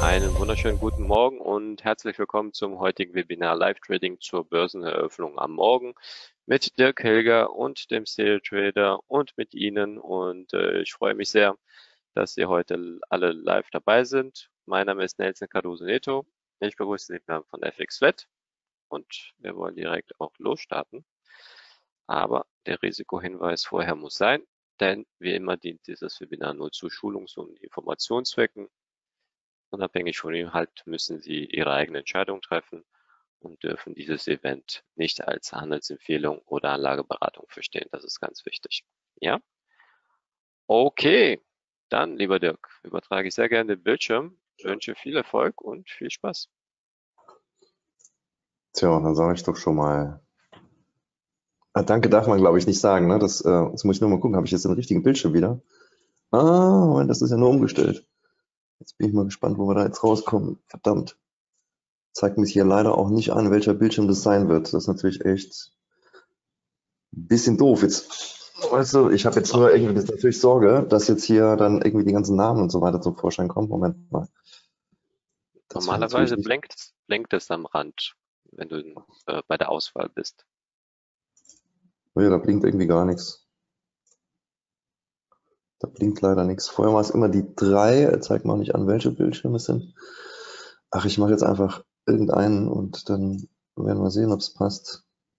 Einen wunderschönen guten Morgen und herzlich willkommen zum heutigen Webinar Live Trading zur Börseneröffnung am Morgen mit Dirk Helger und dem Serial Trader und mit Ihnen. Und ich freue mich sehr, dass Sie heute alle live dabei sind. Mein Name ist Nelson Cardoso Neto. Ich begrüße Sie im Namen von FX Flat und wir wollen direkt auch losstarten. Aber der Risikohinweis vorher muss sein, denn wie immer dient dieses Webinar nur zu Schulungs- und Informationszwecken. Unabhängig von dem Inhalt müssen Sie Ihre eigene Entscheidung treffen und dürfen dieses Event nicht als Handelsempfehlung oder Anlageberatung verstehen. Das ist ganz wichtig. Ja? Okay, dann, lieber Dirk, übertrage ich sehr gerne den Bildschirm, wünsche viel Erfolg und viel Spaß. Tja, dann sage ich doch schon mal. Danke darf man, glaube ich, nicht sagen. Ne? Jetzt muss ich nur mal gucken, habe ich jetzt den richtigen Bildschirm wieder? Moment, das ist ja nur umgestellt. Jetzt bin ich mal gespannt, wo wir da jetzt rauskommen. Verdammt. Zeigt mich hier leider auch nicht an, welcher Bildschirm das sein wird. Das ist natürlich echt ein bisschen doof. Jetzt, weißt du, ich habe jetzt nur irgendwie das natürlich Sorge, dass jetzt hier dann irgendwie die ganzen Namen und so weiter zum Vorschein kommen. Moment mal. Das wäre natürlich Normalerweise nicht. blinkt es am Rand, wenn du bei der Auswahl bist. Oh ja, da blinkt irgendwie gar nichts. Da blinkt leider nichts. Vorher war es immer die 3. Zeigt mir auch nicht an, welche Bildschirme es sind. Ach, ich mache jetzt einfach irgendeinen und dann werden wir sehen, ob es passt.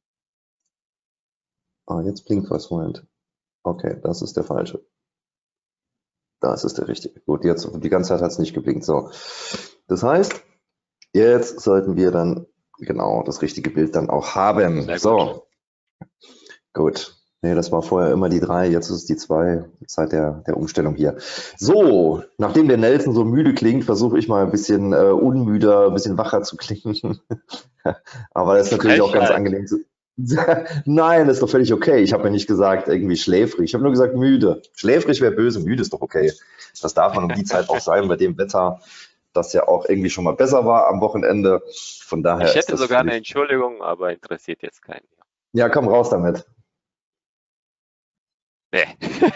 Jetzt blinkt was. Moment. Okay, das ist der falsche. Das ist der richtige. Gut, jetzt die ganze Zeit hat es nicht geblinkt. So. Das heißt, jetzt sollten wir dann genau das richtige Bild dann auch haben. Sehr gut. So. Gut. Nee, das war vorher immer die 3, jetzt ist es die 2, seit der Umstellung hier. So, nachdem der Nelson so müde klingt, versuche ich mal ein bisschen unmüder, ein bisschen wacher zu klingen. Aber das ist natürlich auch ganz angenehm zu. Nein, das ist doch völlig okay. Ich habe ja nicht gesagt, irgendwie schläfrig. Ich habe nur gesagt müde. Schläfrig wäre böse, müde ist doch okay. Das darf man um die Zeit auch sein, bei dem Wetter, das ja auch irgendwie schon mal besser war am Wochenende. Von daher Ich ist hätte das sogar eine völlig. Entschuldigung, aber interessiert jetzt keinen. Ja, komm raus damit. Nee.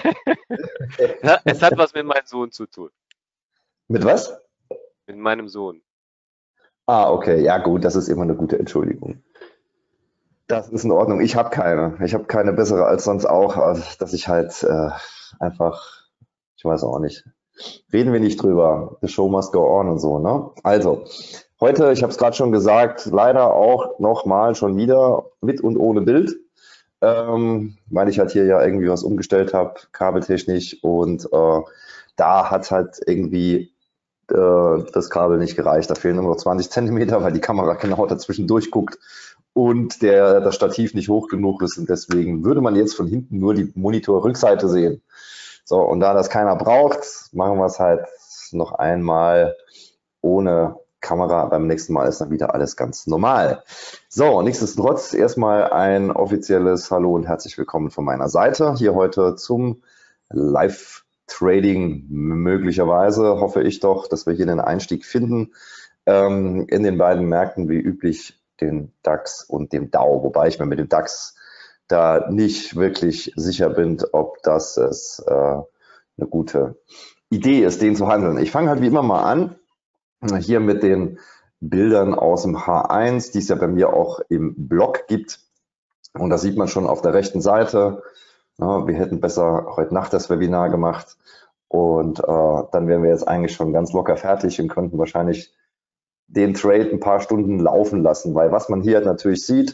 Ja, es hat was mit meinem Sohn zu tun. Mit was? Mit meinem Sohn. Okay, ja gut, das ist immer eine gute Entschuldigung. Das ist in Ordnung. Ich habe keine. Ich habe keine bessere als sonst auch, also, dass ich halt einfach, ich weiß auch nicht. Reden wir nicht drüber. The show must go on und so, ne? Also, heute, ich habe es gerade schon gesagt, leider auch nochmal schon wieder mit und ohne Bild, weil ich halt hier ja irgendwie was umgestellt habe, kabeltechnisch und da hat halt irgendwie das Kabel nicht gereicht. Da fehlen nur noch 20 Zentimeter, weil die Kamera genau dazwischen durchguckt und das Stativ nicht hoch genug ist. Und deswegen würde man jetzt von hinten nur die Monitorrückseite sehen. So, und da das keiner braucht, machen wir es halt noch einmal ohne Kamera. Beim nächsten Mal ist dann wieder alles ganz normal. So, nichtsdestotrotz erstmal ein offizielles Hallo und herzlich willkommen von meiner Seite. Hier heute zum Live-Trading möglicherweise, hoffe ich doch, dass wir hier den Einstieg finden in den beiden Märkten, wie üblich den DAX und dem DAO. Wobei ich mir mit dem DAX da nicht wirklich sicher bin, ob das eine gute Idee ist, den zu handeln. Ich fange halt wie immer mal an, hier mit den Bildern aus dem H1, die es ja bei mir auch im Blog gibt. Und da sieht man schon auf der rechten Seite, wir hätten besser heute Nacht das Webinar gemacht. Und dann wären wir jetzt eigentlich schon ganz locker fertig und könnten wahrscheinlich den Trade ein paar Stunden laufen lassen. Weil was man hier natürlich sieht,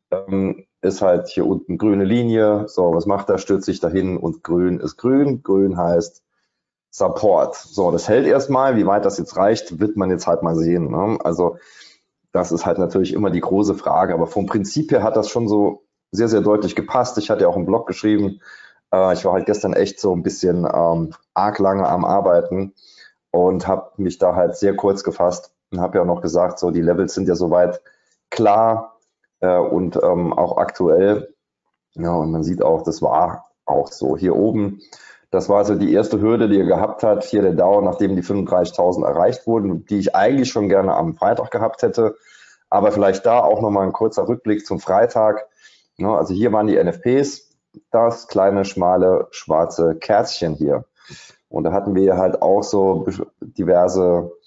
ist halt hier unten grüne Linie. So, was macht er? Stürzt sich dahin und grün ist grün. Grün heißt Support. So, das hält erstmal. Wie weit das jetzt reicht, wird man jetzt halt mal sehen. Ne? Also das ist halt natürlich immer die große Frage. Aber vom Prinzip her hat das schon so sehr, sehr deutlich gepasst. Ich hatte ja auch einen Blog geschrieben. Ich war halt gestern echt so ein bisschen arg lange am Arbeiten und habe mich da halt sehr kurz gefasst und habe ja noch gesagt, so die Levels sind ja soweit klar und auch aktuell. Ja, und man sieht auch, das war auch so. Hier oben, das war also die erste Hürde, die er gehabt hat. Hier der Dow, nachdem die 35.000 erreicht wurden, die ich eigentlich schon gerne am Freitag gehabt hätte. Aber vielleicht da auch nochmal ein kurzer Rückblick zum Freitag. Ja, also hier waren die NFPs, das kleine, schmale, schwarze Kerzchen hier. Und da hatten wir halt auch so diverse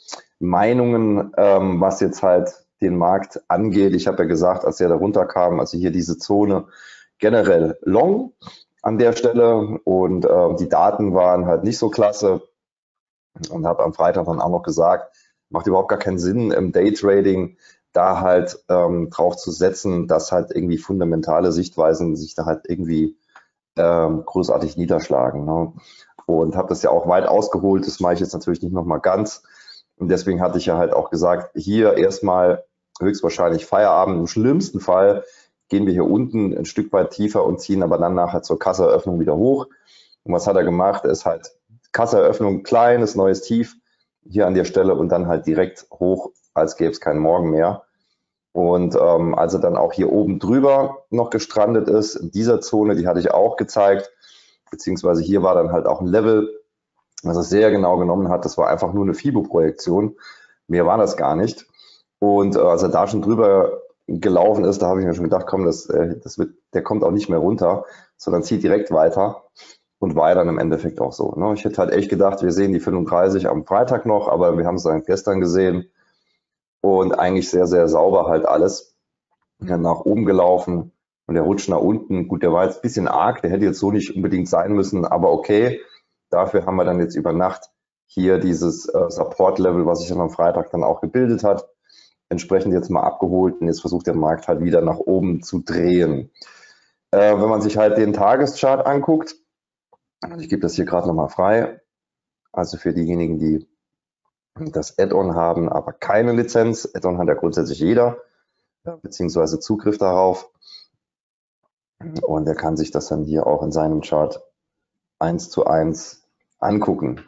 Meinungen, was jetzt halt den Markt angeht. Ich habe ja gesagt, als er da runterkam, also hier diese Zone generell long an der Stelle und die Daten waren halt nicht so klasse und habe am Freitag dann auch noch gesagt, macht überhaupt gar keinen Sinn im Daytrading da halt drauf zu setzen, dass halt irgendwie fundamentale Sichtweisen sich da halt irgendwie großartig niederschlagen. Ne? Und habe das ja auch weit ausgeholt, das mache ich jetzt natürlich nicht nochmal ganz. Und deswegen hatte ich ja halt auch gesagt, hier erstmal höchstwahrscheinlich Feierabend. Im schlimmsten Fall gehen wir hier unten ein Stück weit tiefer und ziehen aber dann nachher zur Kasseeröffnung wieder hoch. Und was hat er gemacht? Er ist halt Kasseeröffnung, kleines neues Tief hier an der Stelle und dann halt direkt hoch, als gäbe es keinen Morgen mehr. Und als er dann auch hier oben drüber noch gestrandet ist, in dieser Zone, die hatte ich auch gezeigt, beziehungsweise hier war dann halt auch ein Level, was er sehr genau genommen hat. Das war einfach nur eine FIBO-Projektion. Mehr war das gar nicht. Und als er da schon drüber gelaufen ist, da habe ich mir schon gedacht, komm, der kommt auch nicht mehr runter, sondern zieht direkt weiter. Und war ja dann im Endeffekt auch so. Ne? Ich hätte halt echt gedacht, wir sehen die 35 am Freitag noch, aber wir haben es dann gestern gesehen. Und eigentlich sehr, sehr sauber halt alles. Nach oben gelaufen und der rutscht nach unten. Gut, der war jetzt ein bisschen arg, der hätte jetzt so nicht unbedingt sein müssen, aber okay. Dafür haben wir dann jetzt über Nacht hier dieses Support-Level, was sich dann am Freitag dann auch gebildet hat, entsprechend jetzt mal abgeholt und jetzt versucht der Markt halt wieder nach oben zu drehen. Wenn man sich halt den Tageschart anguckt, ich gebe das hier gerade nochmal frei, also für diejenigen, die das Add-on haben, aber keine Lizenz. Add-on hat ja grundsätzlich jeder, beziehungsweise Zugriff darauf. Und er kann sich das dann hier auch in seinem Chart 1:1 angucken.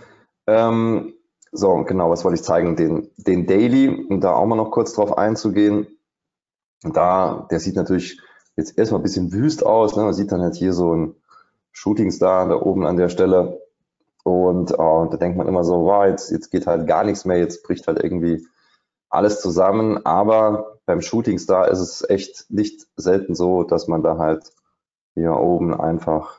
So, genau, was wollte ich zeigen? Den Daily, um da auch mal noch kurz drauf einzugehen. Der sieht natürlich jetzt erstmal ein bisschen wüst aus. Ne? Man sieht dann halt hier so ein Shooting Star da oben an der Stelle. Und da denkt man immer so, wow, jetzt geht halt gar nichts mehr, jetzt bricht halt irgendwie alles zusammen. Aber beim Shooting Star ist es echt nicht selten so, dass man da halt hier oben einfach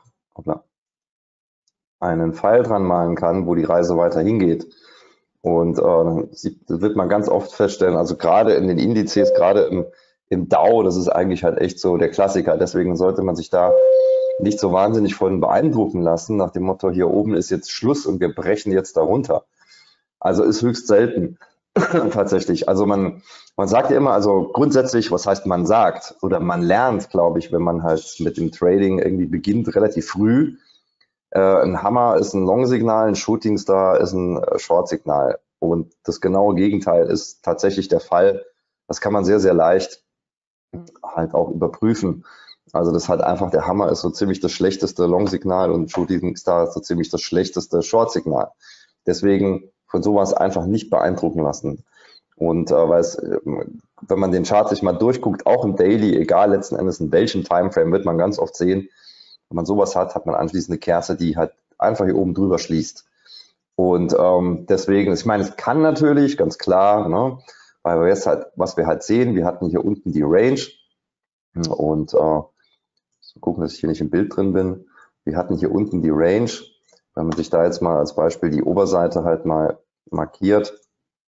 einen Pfeil dran malen kann, wo die Reise weiter hingeht. Und wird man ganz oft feststellen, also gerade in den Indizes, gerade im Dow, das ist eigentlich halt echt so der Klassiker. Deswegen sollte man sich da nicht so wahnsinnig von beeindrucken lassen, nach dem Motto, hier oben ist jetzt Schluss und wir brechen jetzt darunter. Also ist höchst selten tatsächlich. Also man sagt ja immer, also grundsätzlich, was heißt man sagt oder man lernt, glaube ich, wenn man halt mit dem Trading irgendwie beginnt, relativ früh. Ein Hammer ist ein Long-Signal, ein Shooting Star ist ein Short-Signal. Und das genaue Gegenteil ist tatsächlich der Fall. Das kann man sehr, sehr leicht halt auch überprüfen. Also das halt einfach, der Hammer ist so ziemlich das schlechteste Long-Signal und Shooting Star ist so ziemlich das schlechteste Short-Signal. Deswegen von sowas einfach nicht beeindrucken lassen. Und wenn man den Chart sich mal durchguckt, auch im Daily, egal letzten Endes in welchem Timeframe, wird man ganz oft sehen, wenn man sowas hat, man anschließend eine Kerze, die halt einfach hier oben drüber schließt. Und deswegen, ich meine, es kann natürlich, ganz klar, ne, weil wir jetzt halt, was wir halt sehen, wir hatten hier unten die Range und gucken, dass ich hier nicht im Bild drin bin. Wir hatten hier unten die Range, wenn man sich da jetzt mal als Beispiel die Oberseite halt mal markiert.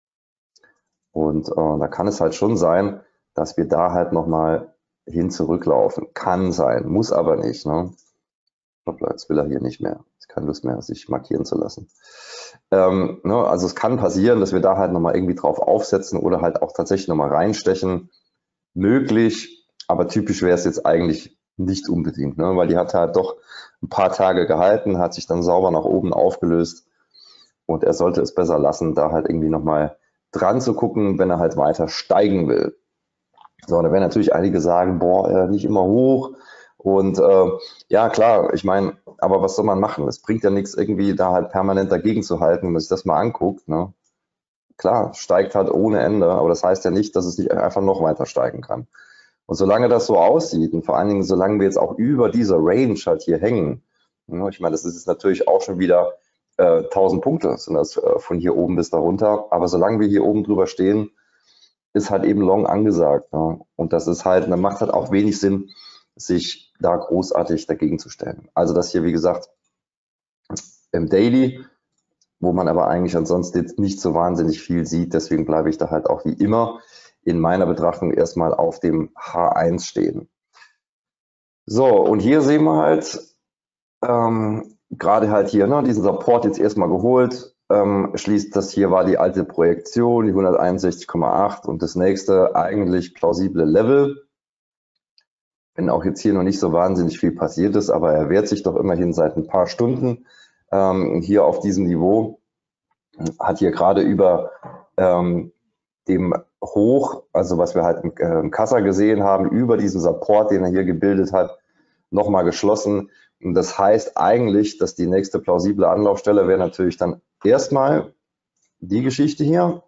Und da kann es halt schon sein, dass wir da halt nochmal hin zurücklaufen. Kann sein, muss aber nicht. Ne? Jetzt will er hier nicht mehr. Ist keine Lust mehr, sich markieren zu lassen. Ne? Also es kann passieren, dass wir da halt nochmal irgendwie drauf aufsetzen oder halt auch tatsächlich nochmal reinstechen. Möglich, aber typisch wäre es jetzt eigentlich nicht unbedingt, ne? Weil die hat halt doch ein paar Tage gehalten, hat sich dann sauber nach oben aufgelöst und er sollte es besser lassen, da halt irgendwie nochmal dran zu gucken, wenn er halt weiter steigen will. So, da werden natürlich einige sagen, boah, nicht immer hoch und ja klar, ich meine, aber was soll man machen? Es bringt ja nichts irgendwie da halt permanent dagegen zu halten, wenn man sich das mal anguckt, ne? Klar, steigt halt ohne Ende, aber das heißt ja nicht, dass es nicht einfach noch weiter steigen kann. Und solange das so aussieht und vor allen Dingen, solange wir jetzt auch über dieser Range halt hier hängen, ne, ich meine, das ist jetzt natürlich auch schon wieder 1000 Punkte, sind das von hier oben bis darunter, aber solange wir hier oben drüber stehen, ist halt eben Long angesagt. Ne? Und das ist halt, dann macht halt auch wenig Sinn, sich da großartig dagegen zu stellen. Also das hier, wie gesagt, im Daily wo man aber eigentlich ansonsten jetzt nicht so wahnsinnig viel sieht. Deswegen bleibe ich da halt auch wie immer in meiner Betrachtung erstmal auf dem H1 stehen. So, und hier sehen wir halt, gerade halt hier, ne, diesen Support jetzt erstmal geholt, schließt das hier war die alte Projektion, die 161,8 und das nächste eigentlich plausible Level. Wenn auch jetzt hier noch nicht so wahnsinnig viel passiert ist, aber er wehrt sich doch immerhin seit ein paar Stunden hier auf diesem Niveau, hat hier gerade über dem Hoch, also was wir halt im Kassa gesehen haben, über diesen Support, den er hier gebildet hat, nochmal geschlossen. Und das heißt eigentlich, dass die nächste plausible Anlaufstelle wäre natürlich dann erstmal die Geschichte hier,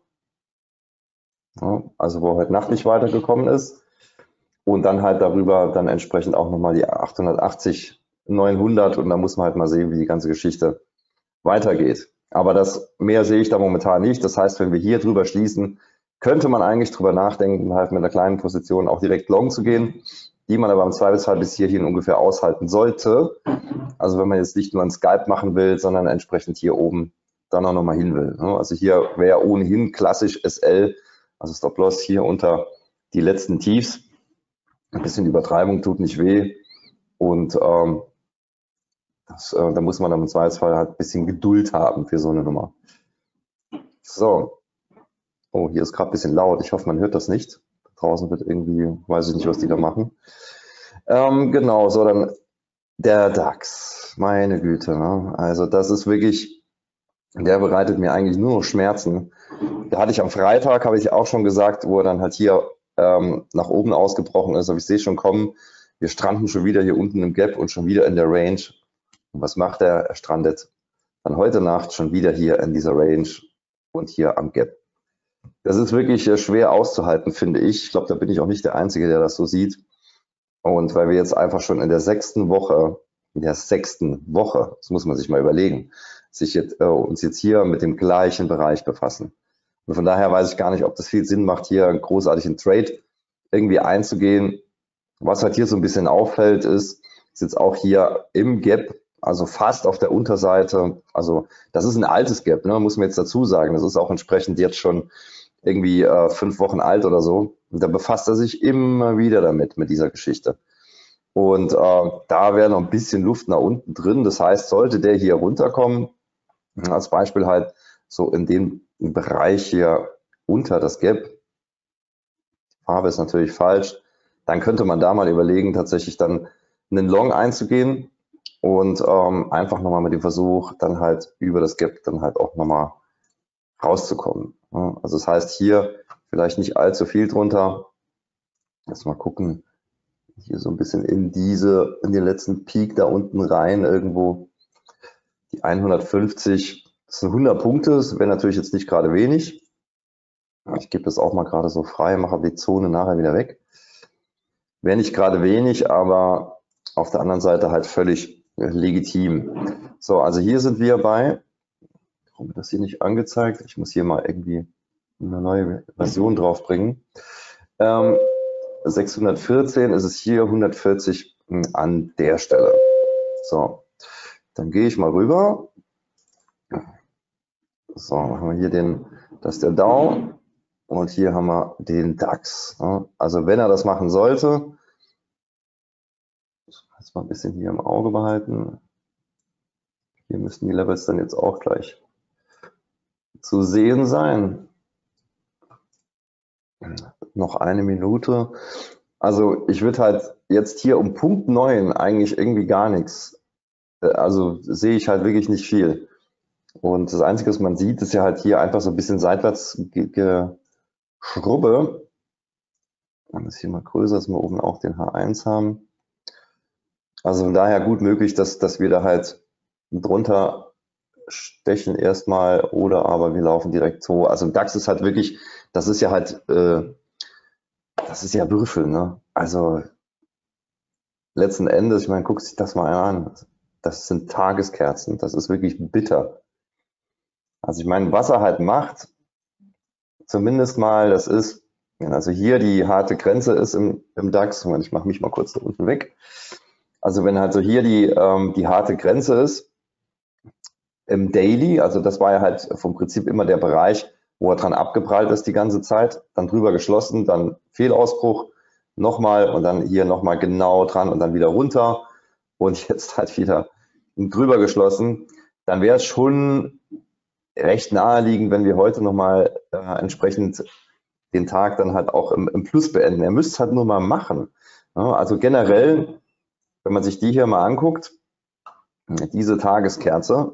ja, also wo heute Nacht nicht weitergekommen ist. Und dann halt darüber dann entsprechend auch nochmal die 880, 900 und dann muss man halt mal sehen, wie die ganze Geschichte weitergeht. Aber das mehr sehe ich da momentan nicht. Das heißt, wenn wir hier drüber schließen, könnte man eigentlich drüber nachdenken, halt mit einer kleinen Position auch direkt long zu gehen, die man aber im Zweifelsfall bis hierhin ungefähr aushalten sollte. Also wenn man jetzt nicht nur ein Scalp machen will, sondern entsprechend hier oben dann auch nochmal hin will. Also hier wäre ohnehin klassisch SL, also Stop-Loss hier unter die letzten Tiefs. Ein bisschen Übertreibung tut nicht weh und da muss man dann im Zweifelsfall halt ein bisschen Geduld haben für so eine Nummer. So, oh, hier ist gerade ein bisschen laut, ich hoffe, man hört das nicht. Draußen wird irgendwie, weiß ich nicht, was die da machen. Genau, so dann der DAX, meine Güte, ne? Also das ist wirklich, der bereitet mir eigentlich nur noch Schmerzen. Da hatte ich am Freitag, habe ich auch schon gesagt, wo er dann halt hier nach oben ausgebrochen ist, aber ich sehe schon kommen, wir stranden schon wieder hier unten im Gap und schon wieder in der Range. Und was macht er? Er strandet dann heute Nacht schon wieder hier in dieser Range und hier am Gap. Das ist wirklich schwer auszuhalten, finde ich. Ich glaube, da bin ich auch nicht der Einzige, der das so sieht. Und weil wir jetzt einfach schon in der sechsten Woche, das muss man sich mal überlegen, uns jetzt hier mit dem gleichen Bereich befassen. Und von daher weiß ich gar nicht, ob das viel Sinn macht, hier einen großartigen Trade irgendwie einzugehen. Was halt hier so ein bisschen auffällt, ist jetzt auch hier im Gap, also fast auf der Unterseite, also das ist ein altes Gap, ne, muss man jetzt dazu sagen. Das ist auch entsprechend jetzt schon irgendwie 5 Wochen alt oder so. Und da befasst er sich immer wieder damit, mit dieser Geschichte. Und da wäre noch ein bisschen Luft nach unten drin. Das heißt, sollte der hier runterkommen, als Beispiel halt so in dem Bereich hier unter das Gap, die Farbe ist natürlich falsch, dann könnte man da mal überlegen, tatsächlich dann einen Long einzugehen und einfach nochmal mit dem Versuch, dann halt über das Gap dann halt auch nochmal rauszukommen. Also das heißt hier vielleicht nicht allzu viel drunter. Lass mal gucken, hier so ein bisschen in den letzten Peak da unten rein irgendwo. Die 150, das sind 100 Punkte, das wäre natürlich jetzt nicht gerade wenig. Ich gebe das auch mal gerade so frei, mache die Zone nachher wieder weg. Wäre nicht gerade wenig, aber auf der anderen Seite halt völlig legitim. So, also hier sind wir bei, warum wird das hier nicht angezeigt? Ich muss hier mal irgendwie eine neue Version draufbringen. 614 ist es hier, 140 an der Stelle. So, dann gehe ich mal rüber. So, machen wir hier das ist der Dow und hier haben wir den DAX. Also wenn er das machen sollte, jetzt mal ein bisschen hier im Auge behalten. Hier müssten die Levels dann jetzt auch gleich zu sehen sein. Noch eine Minute. Also ich würde halt jetzt hier um Punkt 9 eigentlich irgendwie gar nichts. Also sehe ich halt wirklich nicht viel. Und das Einzige, was man sieht, ist ja halt hier einfach so ein bisschen seitwärts geschrubbe. Und das hier mal größer, dass wir oben auch den H1 haben. Also von daher gut möglich, dass wir da halt drunter stechen erstmal oder aber wir laufen direkt so. Also im DAX ist halt wirklich, das ist ja halt, das ist ja Würfel, ne? Also letzten Endes, ich meine, guck sich das mal an. Das sind Tageskerzen, das ist wirklich bitter. Also ich meine, was er halt macht, zumindest mal, das ist, also hier die harte Grenze ist im DAX, und ich mache mich mal kurz da unten weg. Also wenn halt so hier die harte Grenze ist, im Daily, also das war ja halt vom Prinzip immer der Bereich, wo er dran abgeprallt ist die ganze Zeit, dann drüber geschlossen, dann Fehlausbruch, nochmal und dann hier nochmal genau dran und dann wieder runter und jetzt halt wieder drüber geschlossen, dann wäre es schon recht naheliegend, wenn wir heute nochmal entsprechend den Tag dann halt auch im Plus beenden. Er müsste es halt nur mal machen. Ja, also generell, wenn man sich die hier mal anguckt, diese Tageskerze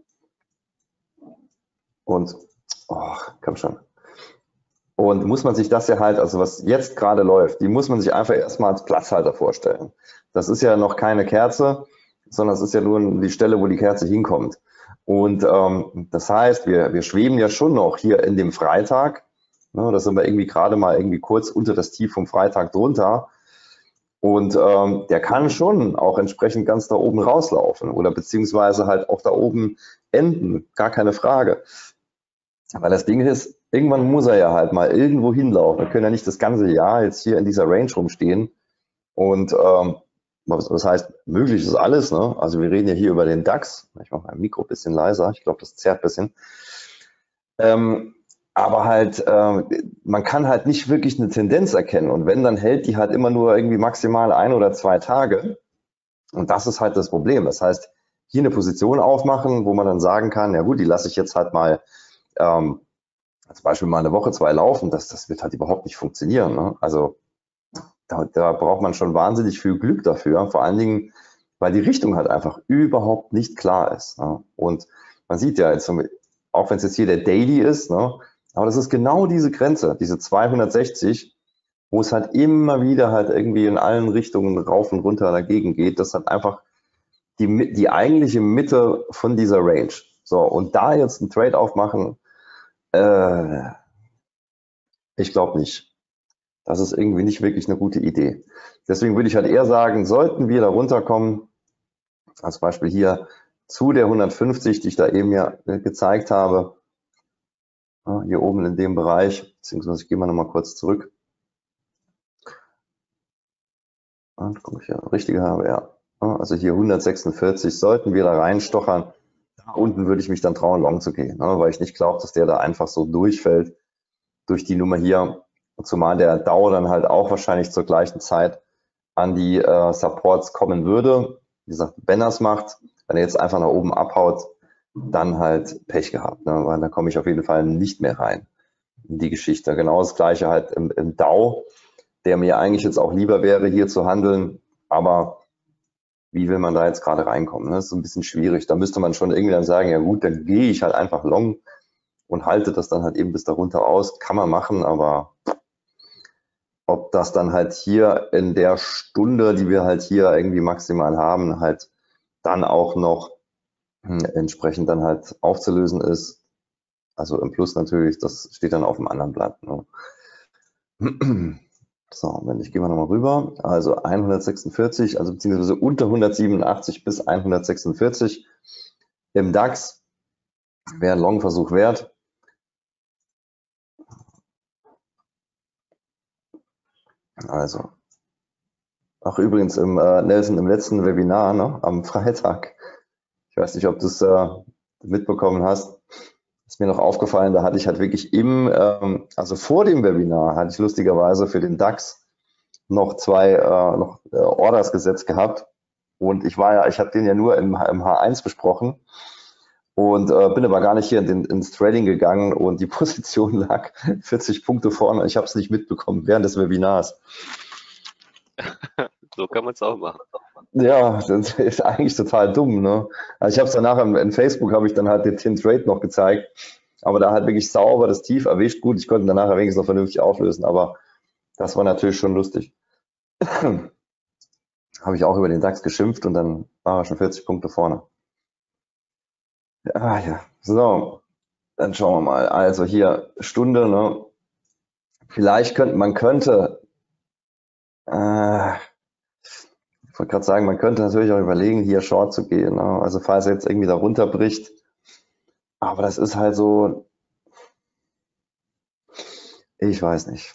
und, oh, komm schon. Und muss man sich das ja halt, also was jetzt gerade läuft, die muss man sich einfach erstmal als Platzhalter vorstellen. Das ist ja noch keine Kerze, sondern es ist ja nur die Stelle, wo die Kerze hinkommt. Und das heißt, wir schweben ja schon noch hier in dem Freitag. Ne, da sind wir irgendwie gerade mal irgendwie kurz unter das Tief vom Freitag drunter. Und der kann schon auch entsprechend ganz da oben rauslaufen oder beziehungsweise halt auch da oben enden, gar keine Frage. Weil das Ding ist, irgendwann muss er ja halt mal irgendwo hinlaufen. Wir können ja nicht das ganze Jahr jetzt hier in dieser Range rumstehen. Und was heißt, möglich ist alles. Ne? Also wir reden ja hier über den DAX. Ich mache mein Mikro ein bisschen leiser. Ich glaube, das zerrt ein bisschen. Aber halt, man kann halt nicht wirklich eine Tendenz erkennen. Und wenn, dann hält die halt immer nur irgendwie maximal 1 oder 2 Tage. Und das ist halt das Problem. Das heißt, hier eine Position aufmachen, wo man dann sagen kann, ja gut, die lasse ich jetzt halt mal zum Beispiel mal eine Woche, 2 laufen, das wird halt überhaupt nicht funktionieren. Ne? Also da braucht man schon wahnsinnig viel Glück dafür, vor allen Dingen, weil die Richtung halt einfach überhaupt nicht klar ist. Ne? Und man sieht ja jetzt, auch wenn es jetzt hier der Daily ist, ne? Aber das ist genau diese Grenze, diese 260, wo es halt immer wieder halt irgendwie in allen Richtungen rauf und runter dagegen geht. Das ist halt einfach die eigentliche Mitte von dieser Range. So, und da jetzt einen Trade aufmachen, ich glaube nicht. Das ist irgendwie nicht wirklich eine gute Idee. Deswegen würde ich halt eher sagen, sollten wir da runterkommen, als Beispiel hier zu der 150, die ich da eben ja gezeigt habe, hier oben in dem Bereich, beziehungsweise ich gehe mal nochmal kurz zurück. Und gucke, ich ja richtige habe, ja. Also hier 146, sollten wir da reinstochern, da unten würde ich mich dann trauen, long zu gehen, weil ich nicht glaube, dass der da einfach so durchfällt durch die Nummer hier, zumal der Dow dann halt auch wahrscheinlich zur gleichen Zeit an die Supports kommen würde. Wie gesagt, wenn er es macht, wenn er jetzt einfach nach oben abhaut, dann halt Pech gehabt, ne? Weil da komme ich auf jeden Fall nicht mehr rein in die Geschichte. Genau das gleiche halt im Dow, der mir eigentlich jetzt auch lieber wäre, hier zu handeln, aber wie will man da jetzt gerade reinkommen? Ne? Das ist so ein bisschen schwierig. Da müsste man schon irgendwie dann sagen, ja gut, dann gehe ich halt einfach long und halte das dann halt eben bis darunter aus. Kann man machen, aber ob das dann halt hier in der Stunde, die wir halt hier irgendwie maximal haben, halt dann auch noch entsprechend dann halt aufzulösen ist. Also im Plus natürlich, das steht dann auf dem anderen Blatt. Ne? So, ich gehe mal nochmal rüber. Also 146, also beziehungsweise unter 187 bis 146 im DAX wäre ein Long-Versuch wert. Also, ach übrigens, Nelson, im letzten Webinar, ne, am Freitag, ich weiß nicht, ob du es mitbekommen hast, ist mir noch aufgefallen, da hatte ich halt wirklich also vor dem Webinar hatte ich lustigerweise für den DAX noch 2 Orders gesetzt gehabt. Und ich habe den ja nur im H1 besprochen und bin aber gar nicht hier ins Trading gegangen und die Position lag 40 Punkte vorne. Ich habe es nicht mitbekommen während des Webinars. So kann man es auch machen. Ja, das ist eigentlich total dumm, ne? Also ich habe es danach in Facebook habe ich dann halt den Trade noch gezeigt, aber da halt wirklich sauber das Tief erwischt. Gut, ich konnte danach wenigstens noch vernünftig auflösen, aber das war natürlich schon lustig. Habe ich auch über den DAX geschimpft und dann war er schon 40 Punkte vorne. Ah ja, so, dann schauen wir mal. Also hier Stunde, ne? Vielleicht könnte, ich wollte gerade sagen, man könnte natürlich auch überlegen, hier Short zu gehen. Ne? Also falls er jetzt irgendwie da runterbricht. Aber das ist halt so, ich weiß nicht.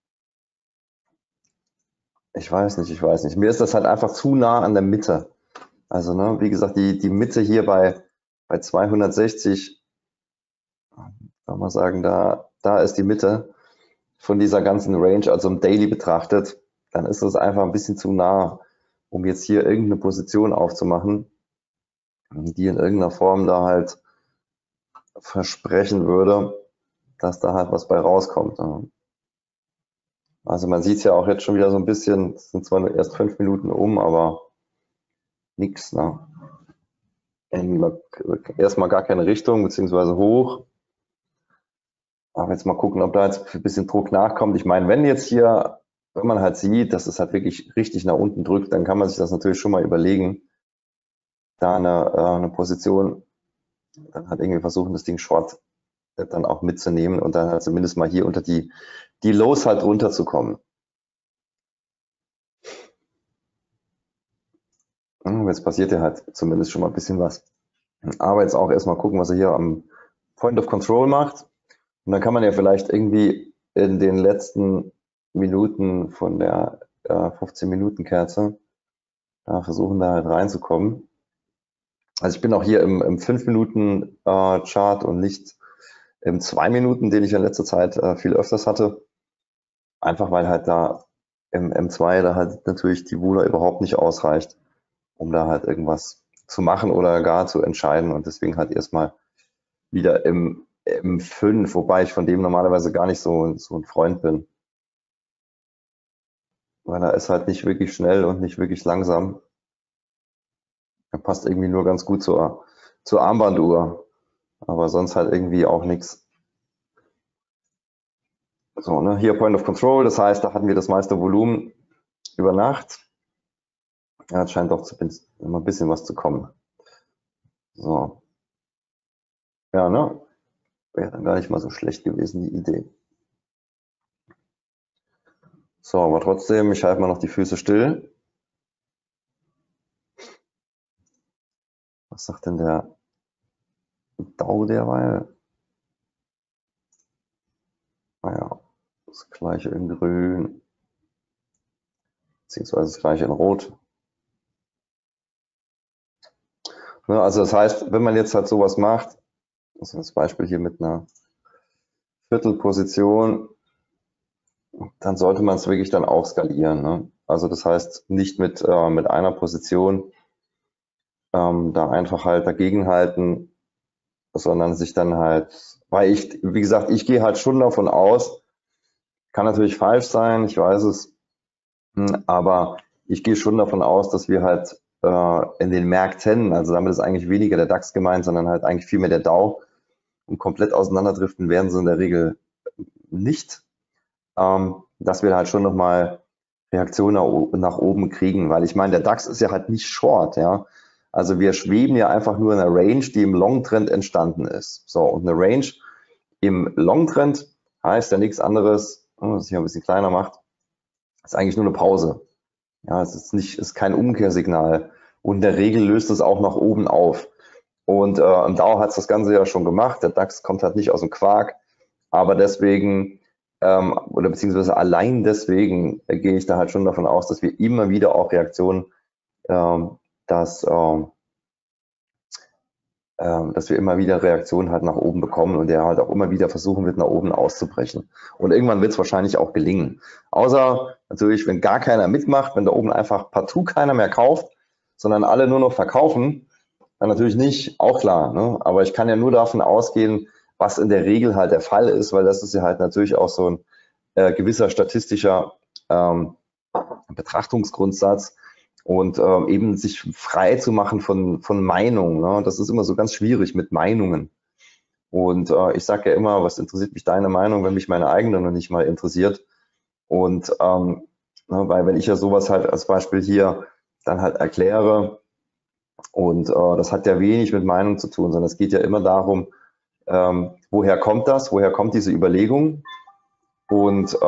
Ich weiß nicht. Mir ist das halt einfach zu nah an der Mitte. Also, ne, wie gesagt, die Mitte hier bei bei 260, kann man sagen, da ist die Mitte von dieser ganzen Range, also im Daily betrachtet, dann ist das einfach ein bisschen zu nah, um jetzt hier irgendeine Position aufzumachen, die in irgendeiner Form da halt versprechen würde, dass da halt was bei rauskommt. Also man sieht es ja auch jetzt schon wieder so ein bisschen, es sind zwar nur erst 5 Minuten um, aber nix, ne? Erstmal gar keine Richtung, beziehungsweise hoch. Aber jetzt mal gucken, ob da jetzt ein bisschen Druck nachkommt. Ich meine, wenn man halt sieht, dass es halt wirklich richtig nach unten drückt, dann kann man sich das natürlich schon mal überlegen, da eine Position, dann halt irgendwie versuchen, das Ding short dann auch mitzunehmen und dann halt zumindest mal hier unter die Lows halt runterzukommen. Jetzt passiert ja halt zumindest schon mal ein bisschen was. Aber jetzt auch erstmal gucken, was er hier am Point of Control macht. Und dann kann man ja vielleicht irgendwie in den letzten Minuten von der 15-Minuten-Kerze versuchen, da halt reinzukommen. Also ich bin auch hier im 5-Minuten-Chart und nicht im 2 Minuten, den ich in letzter Zeit viel öfters hatte. Einfach weil halt da im M2 da halt natürlich die Vula überhaupt nicht ausreicht, um da halt irgendwas zu machen oder gar zu entscheiden. Und deswegen halt erstmal wieder im 5, wobei ich von dem normalerweise gar nicht so ein Freund bin. Weil er ist halt nicht wirklich schnell und nicht wirklich langsam. Er passt irgendwie nur ganz gut zur Armbanduhr. Aber sonst halt irgendwie auch nichts. So, ne, hier Point of Control, das heißt, da hatten wir das meiste Volumen über Nacht. Ja, es scheint doch immer ein bisschen was zu kommen. So. Ja, ne? Wäre dann gar nicht mal so schlecht gewesen, die Idee. So, aber trotzdem, ich halte mal noch die Füße still. Was sagt denn der Dow derweil? Naja, das gleiche in grün, beziehungsweise das gleiche in rot. Ne, also das heißt, wenn man jetzt halt sowas macht, also das Beispiel hier mit einer Viertelposition, dann sollte man es wirklich dann auch skalieren. Ne? Also das heißt, nicht mit einer Position da einfach halt dagegenhalten, sondern sich dann halt, weil wie gesagt, ich gehe halt schon davon aus, kann natürlich falsch sein, ich weiß es, aber ich gehe schon davon aus, dass wir halt in den Märkten, also damit ist eigentlich weniger der DAX gemeint, sondern halt eigentlich viel mehr der Dow, und komplett auseinanderdriften werden sie in der Regel nicht, dass wir halt schon nochmal Reaktionen nach oben kriegen, weil ich meine, der DAX ist ja halt nicht short, ja. Also wir schweben ja einfach nur in einer Range, die im Long-Trend entstanden ist. So, und eine Range im Long-Trend heißt ja nichts anderes, wenn es hier ein bisschen kleiner macht, ist eigentlich nur eine Pause. Ja, ist kein Umkehrsignal. Und in der Regel löst es auch nach oben auf. Und im Dow hat es das Ganze ja schon gemacht. Der DAX kommt halt nicht aus dem Quark, aber deswegen oder beziehungsweise allein deswegen gehe ich da halt schon davon aus, dass wir immer wieder auch Reaktionen, dass wir immer wieder Reaktionen halt nach oben bekommen und der halt auch immer wieder versuchen wird, nach oben auszubrechen. Und irgendwann wird es wahrscheinlich auch gelingen. Außer natürlich, wenn gar keiner mitmacht, wenn da oben einfach partout keiner mehr kauft, sondern alle nur noch verkaufen, dann natürlich nicht, auch klar. Ne? Aber ich kann ja nur davon ausgehen, was in der Regel halt der Fall ist, weil das ist ja halt natürlich auch so ein gewisser statistischer Betrachtungsgrundsatz. Und eben sich frei zu machen von Meinungen. Ne? Das ist immer so ganz schwierig mit Meinungen. Und ich sage ja immer, was interessiert mich deine Meinung, wenn mich meine eigene noch nicht mal interessiert. Und ne, weil wenn ich ja sowas halt als Beispiel hier dann halt erkläre, und das hat ja wenig mit Meinung zu tun, sondern es geht ja immer darum, woher kommt das, woher kommt diese Überlegung und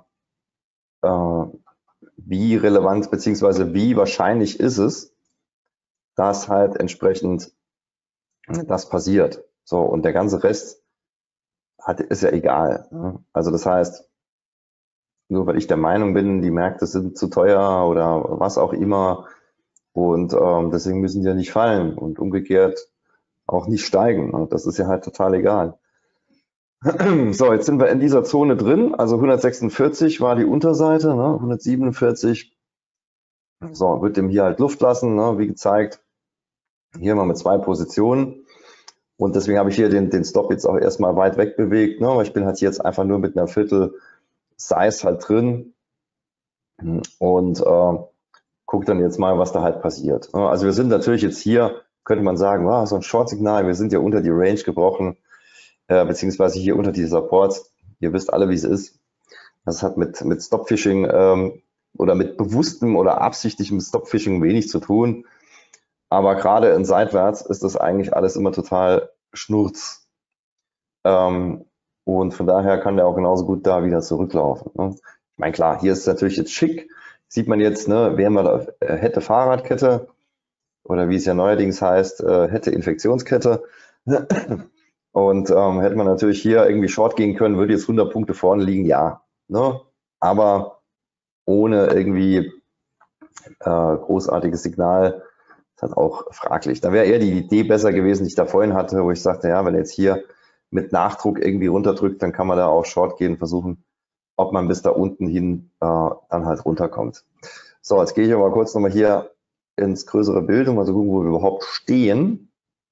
wie relevant beziehungsweise wie wahrscheinlich ist es, dass halt entsprechend das passiert. So, und der ganze Rest ist ja egal. Ne? Also das heißt, nur weil ich der Meinung bin, die Märkte sind zu teuer oder was auch immer und deswegen müssen die ja nicht fallen. Und umgekehrt, auch nicht steigen. Ne? Das ist ja halt total egal. So, jetzt sind wir in dieser Zone drin. Also 146 war die Unterseite, ne? 147. So, wird dem hier halt Luft lassen, ne? Wie gezeigt. Hier mal mit 2 Positionen. Und deswegen habe ich hier den Stop jetzt auch erstmal weit weg bewegt. Ne? Weil ich bin halt hier jetzt einfach nur mit einer Viertel Size halt drin. Und gucke dann jetzt mal, was da halt passiert. Ne? Also wir sind natürlich jetzt hier, könnte man sagen, wow, so ein Short-Signal, wir sind ja unter die Range gebrochen. Beziehungsweise hier unter die Supports. Ihr wisst alle, wie es ist. Das hat mit Stop-Fishing oder mit bewusstem oder absichtlichem Stop-Fishing wenig zu tun. Aber gerade in Seitwärts ist das eigentlich alles immer total Schnurz. Und von daher kann der auch genauso gut da wieder zurücklaufen. Ne? Ich meine, klar, hier ist es natürlich jetzt schick. Sieht man jetzt, ne, wären wir da, hätte Fahrradkette oder wie es ja neuerdings heißt, hätte Infektionskette. Und hätte man natürlich hier irgendwie short gehen können, würde jetzt 100 Punkte vorne liegen, ja. Ne? Aber ohne irgendwie großartiges Signal ist halt auch fraglich. Da wäre eher die Idee besser gewesen, die ich da vorhin hatte, wo ich sagte, ja, wenn er jetzt hier mit Nachdruck irgendwie runterdrückt, dann kann man da auch short gehen, versuchen, ob man bis da unten hin dann halt runterkommt. So, jetzt gehe ich aber kurz nochmal hier ins größere Bild, um mal zu gucken, wo wir überhaupt stehen.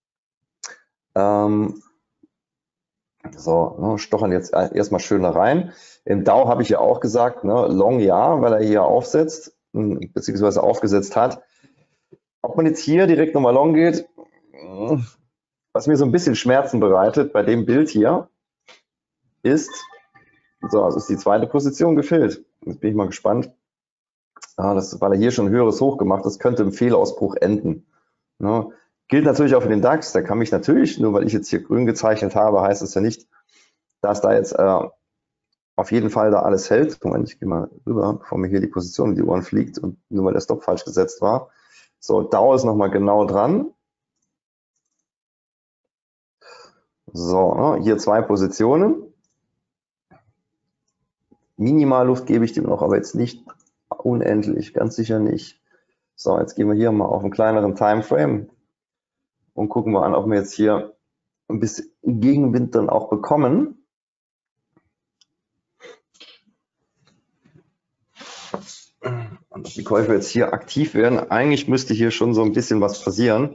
So, ne, stochern jetzt erstmal schön da rein. Im Dow habe ich ja auch gesagt, ne, Long ja, weil er hier aufsetzt, beziehungsweise aufgesetzt hat. Ob man jetzt hier direkt nochmal Long geht, was mir so ein bisschen Schmerzen bereitet bei dem Bild hier, ist, so, also ist die zweite Position gefüllt. Jetzt bin ich mal gespannt. Weil er hier schon ein höheres Hoch gemacht hat, das könnte im Fehlausbruch enden. Ne? Gilt natürlich auch für den DAX, da kann mich natürlich, nur weil ich jetzt hier grün gezeichnet habe, heißt es ja nicht, dass da jetzt auf jeden Fall da alles hält. Moment, ich gehe mal rüber, bevor mir hier die Position in die Ohren fliegt und nur weil der Stop falsch gesetzt war. So, Dow ist nochmal genau dran. So, ne, hier 2 Positionen. Minimalluft gebe ich dem noch, aber jetzt nicht unendlich, ganz sicher nicht. So, jetzt gehen wir hier mal auf einen kleineren Timeframe und gucken wir an, ob wir jetzt hier ein bisschen Gegenwind dann auch bekommen. Und ob die Käufer jetzt hier aktiv werden. Eigentlich müsste hier schon so ein bisschen was passieren.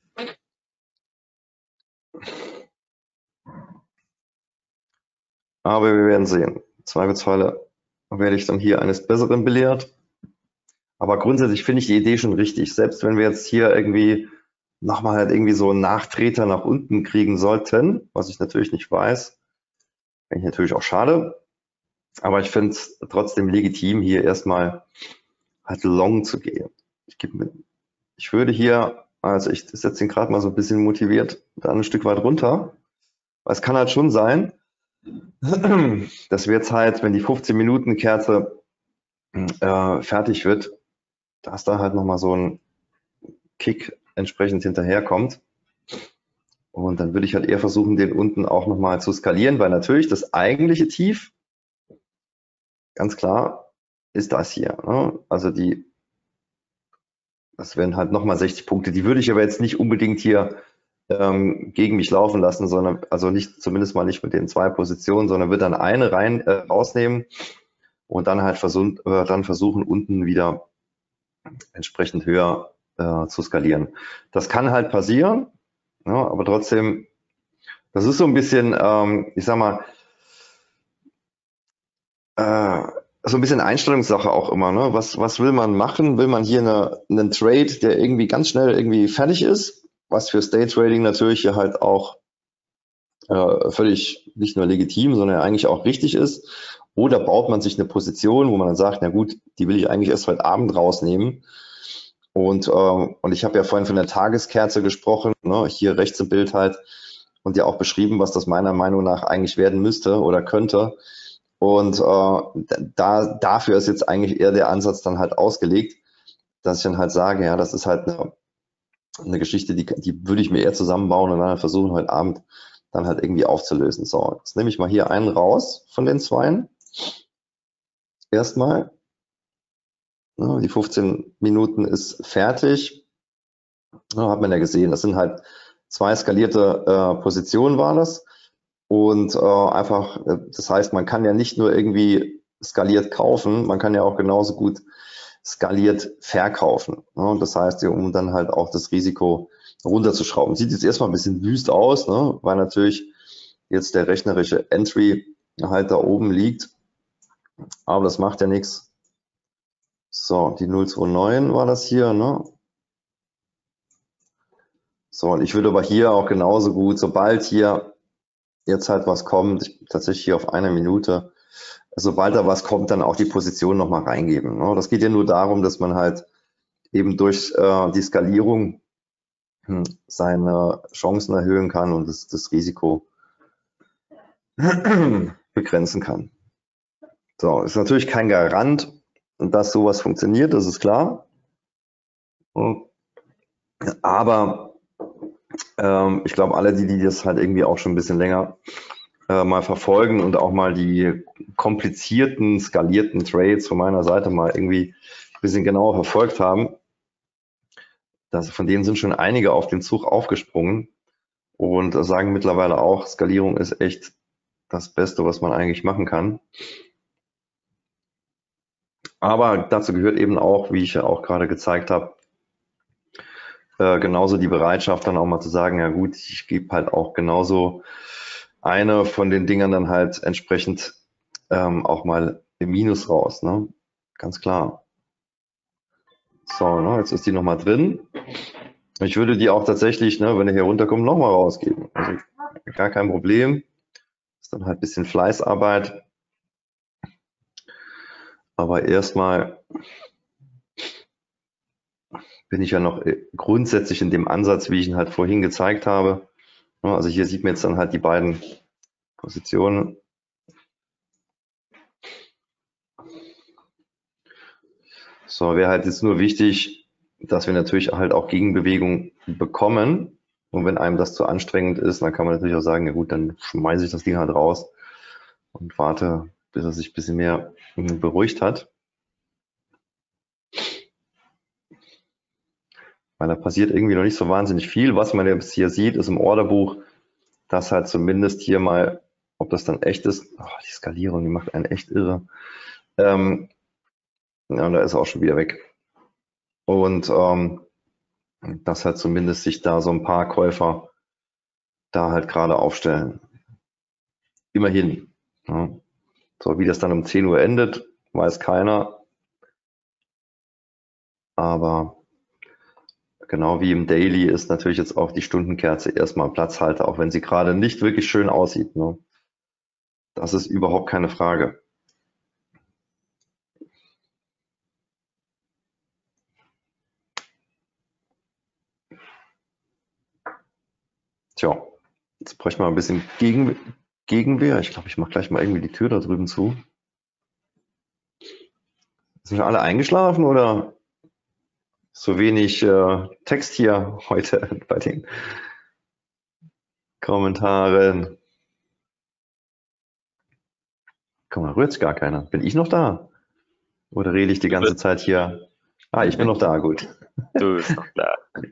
Aber wir werden sehen. Zweifelsfalle werde ich dann hier eines Besseren belehrt. Aber grundsätzlich finde ich die Idee schon richtig. Selbst wenn wir jetzt hier irgendwie nochmal halt irgendwie so einen Nachtreter nach unten kriegen sollten, was ich natürlich nicht weiß, finde ich natürlich auch schade. Aber ich finde es trotzdem legitim, hier erstmal halt long zu gehen. Ich würde hier, also ich setze ihn gerade mal so ein bisschen motiviert dann ein Stück weit runter. Weil es kann halt schon sein, dass wir jetzt halt, wenn die 15-Minuten-Kerze fertig wird, dass da halt nochmal so ein Kick entsprechend hinterherkommt. Und dann würde ich halt eher versuchen, den unten auch nochmal zu skalieren, weil natürlich das eigentliche Tief, ganz klar, ist das hier. Ne? Also das wären halt nochmal 60 Punkte. Die würde ich aber jetzt nicht unbedingt hier gegen mich laufen lassen, sondern also nicht, zumindest mal nicht mit den 2 Positionen, sondern wird dann eine rausnehmen und dann halt versuchen, unten wieder entsprechend höher zu skalieren. Das kann halt passieren, ja, aber trotzdem, das ist so ein bisschen, ich sag mal, so ein bisschen Einstellungssache auch immer. Ne? Was will man machen? Will man hier einen Trade, der irgendwie ganz schnell irgendwie fertig ist? Was für Day Trading natürlich ja halt auch völlig nicht nur legitim, sondern eigentlich auch richtig ist. Oder baut man sich eine Position, wo man dann sagt, na gut, die will ich eigentlich erst heute Abend rausnehmen. Und ich habe ja vorhin von der Tageskerze gesprochen, ne? Hier rechts im Bild halt, und ja auch beschrieben, was das meiner Meinung nach eigentlich werden müsste oder könnte. Und dafür ist jetzt eigentlich eher der Ansatz dann halt ausgelegt, dass ich dann halt sage, ja, das ist halt eine Geschichte, die würde ich mir eher zusammenbauen und dann halt versuchen, heute Abend dann halt irgendwie aufzulösen. So, jetzt nehme ich mal hier einen raus von den 2. Erstmal. Ja, die 15 Minuten ist fertig. Ja, hat man ja gesehen, das sind halt 2 skalierte Positionen war das. Und einfach, das heißt, man kann ja nicht nur irgendwie skaliert kaufen, man kann ja auch genauso gut skaliert verkaufen. Ne? Das heißt, um dann halt auch das Risiko runterzuschrauben. Sieht jetzt erstmal ein bisschen wüst aus, ne? Weil natürlich jetzt der rechnerische Entry halt da oben liegt. Aber das macht ja nichts. So, die 029 war das hier, ne? So, und ich würde aber hier auch genauso gut, sobald hier jetzt halt was kommt, ich bin tatsächlich hier auf 1 Minute, sobald da was kommt, dann auch die Position nochmal reingeben. Ne? Das geht ja nur darum, dass man halt eben durch die Skalierung seine Chancen erhöhen kann und das Risiko begrenzen kann. So, ist natürlich kein Garant, dass sowas funktioniert, das ist klar. Aber ich glaube, alle, die das halt irgendwie auch schon ein bisschen länger mal verfolgen und auch mal die komplizierten, skalierten Trades von meiner Seite mal irgendwie ein bisschen genauer verfolgt haben, von denen sind schon einige auf den Zug aufgesprungen und sagen mittlerweile auch, Skalierung ist echt das Beste, was man eigentlich machen kann. Aber dazu gehört eben auch, wie ich ja auch gerade gezeigt habe, genauso die Bereitschaft dann auch mal zu sagen, ja gut, ich gebe halt auch genauso eine von den Dingern dann halt entsprechend auch mal im Minus raus, ne? Ganz klar. So, ne, jetzt ist die nochmal drin. Ich würde die auch tatsächlich, ne, wenn ihr hier runterkommt, nochmal rausgeben. Also gar kein Problem. Ist dann halt ein bisschen Fleißarbeit. Aber erstmal bin ich ja noch grundsätzlich in dem Ansatz, wie ich ihn halt vorhin gezeigt habe. Also hier sieht man jetzt dann halt die beiden Positionen. So, wäre halt jetzt nur wichtig, dass wir natürlich halt auch Gegenbewegung bekommen. Und wenn einem das zu anstrengend ist, dann kann man natürlich auch sagen, ja gut, dann schmeiße ich das Ding halt raus und warte, bis er sich ein bisschen mehr beruhigt hat. Weil da passiert irgendwie noch nicht so wahnsinnig viel. Was man jetzt hier sieht, ist im Orderbuch, dass halt zumindest hier mal, ob das dann echt ist, die Skalierung, die macht einen echt irre. Ja, und da ist er auch schon wieder weg. Und dass halt zumindest sich da so ein paar Käufer da halt gerade aufstellen. Immerhin. Ja. So, wie das dann um 10 Uhr endet, weiß keiner. Aber genau wie im Daily ist natürlich jetzt auch die Stundenkerze erstmal Platzhalter, auch wenn sie gerade nicht wirklich schön aussieht. Ne? Das ist überhaupt keine Frage. Tja, jetzt bräuchte man ein bisschen Gegenwehr. Ich glaube, ich mache gleich mal irgendwie die Tür da drüben zu. Sind alle eingeschlafen oder so wenig Text hier heute bei den Kommentaren? Guck mal, rührt sich gar keiner. Bin ich noch da? Oder rede ich die ganze Zeit hier? Ah, ich bin noch da, gut. Du bist noch da.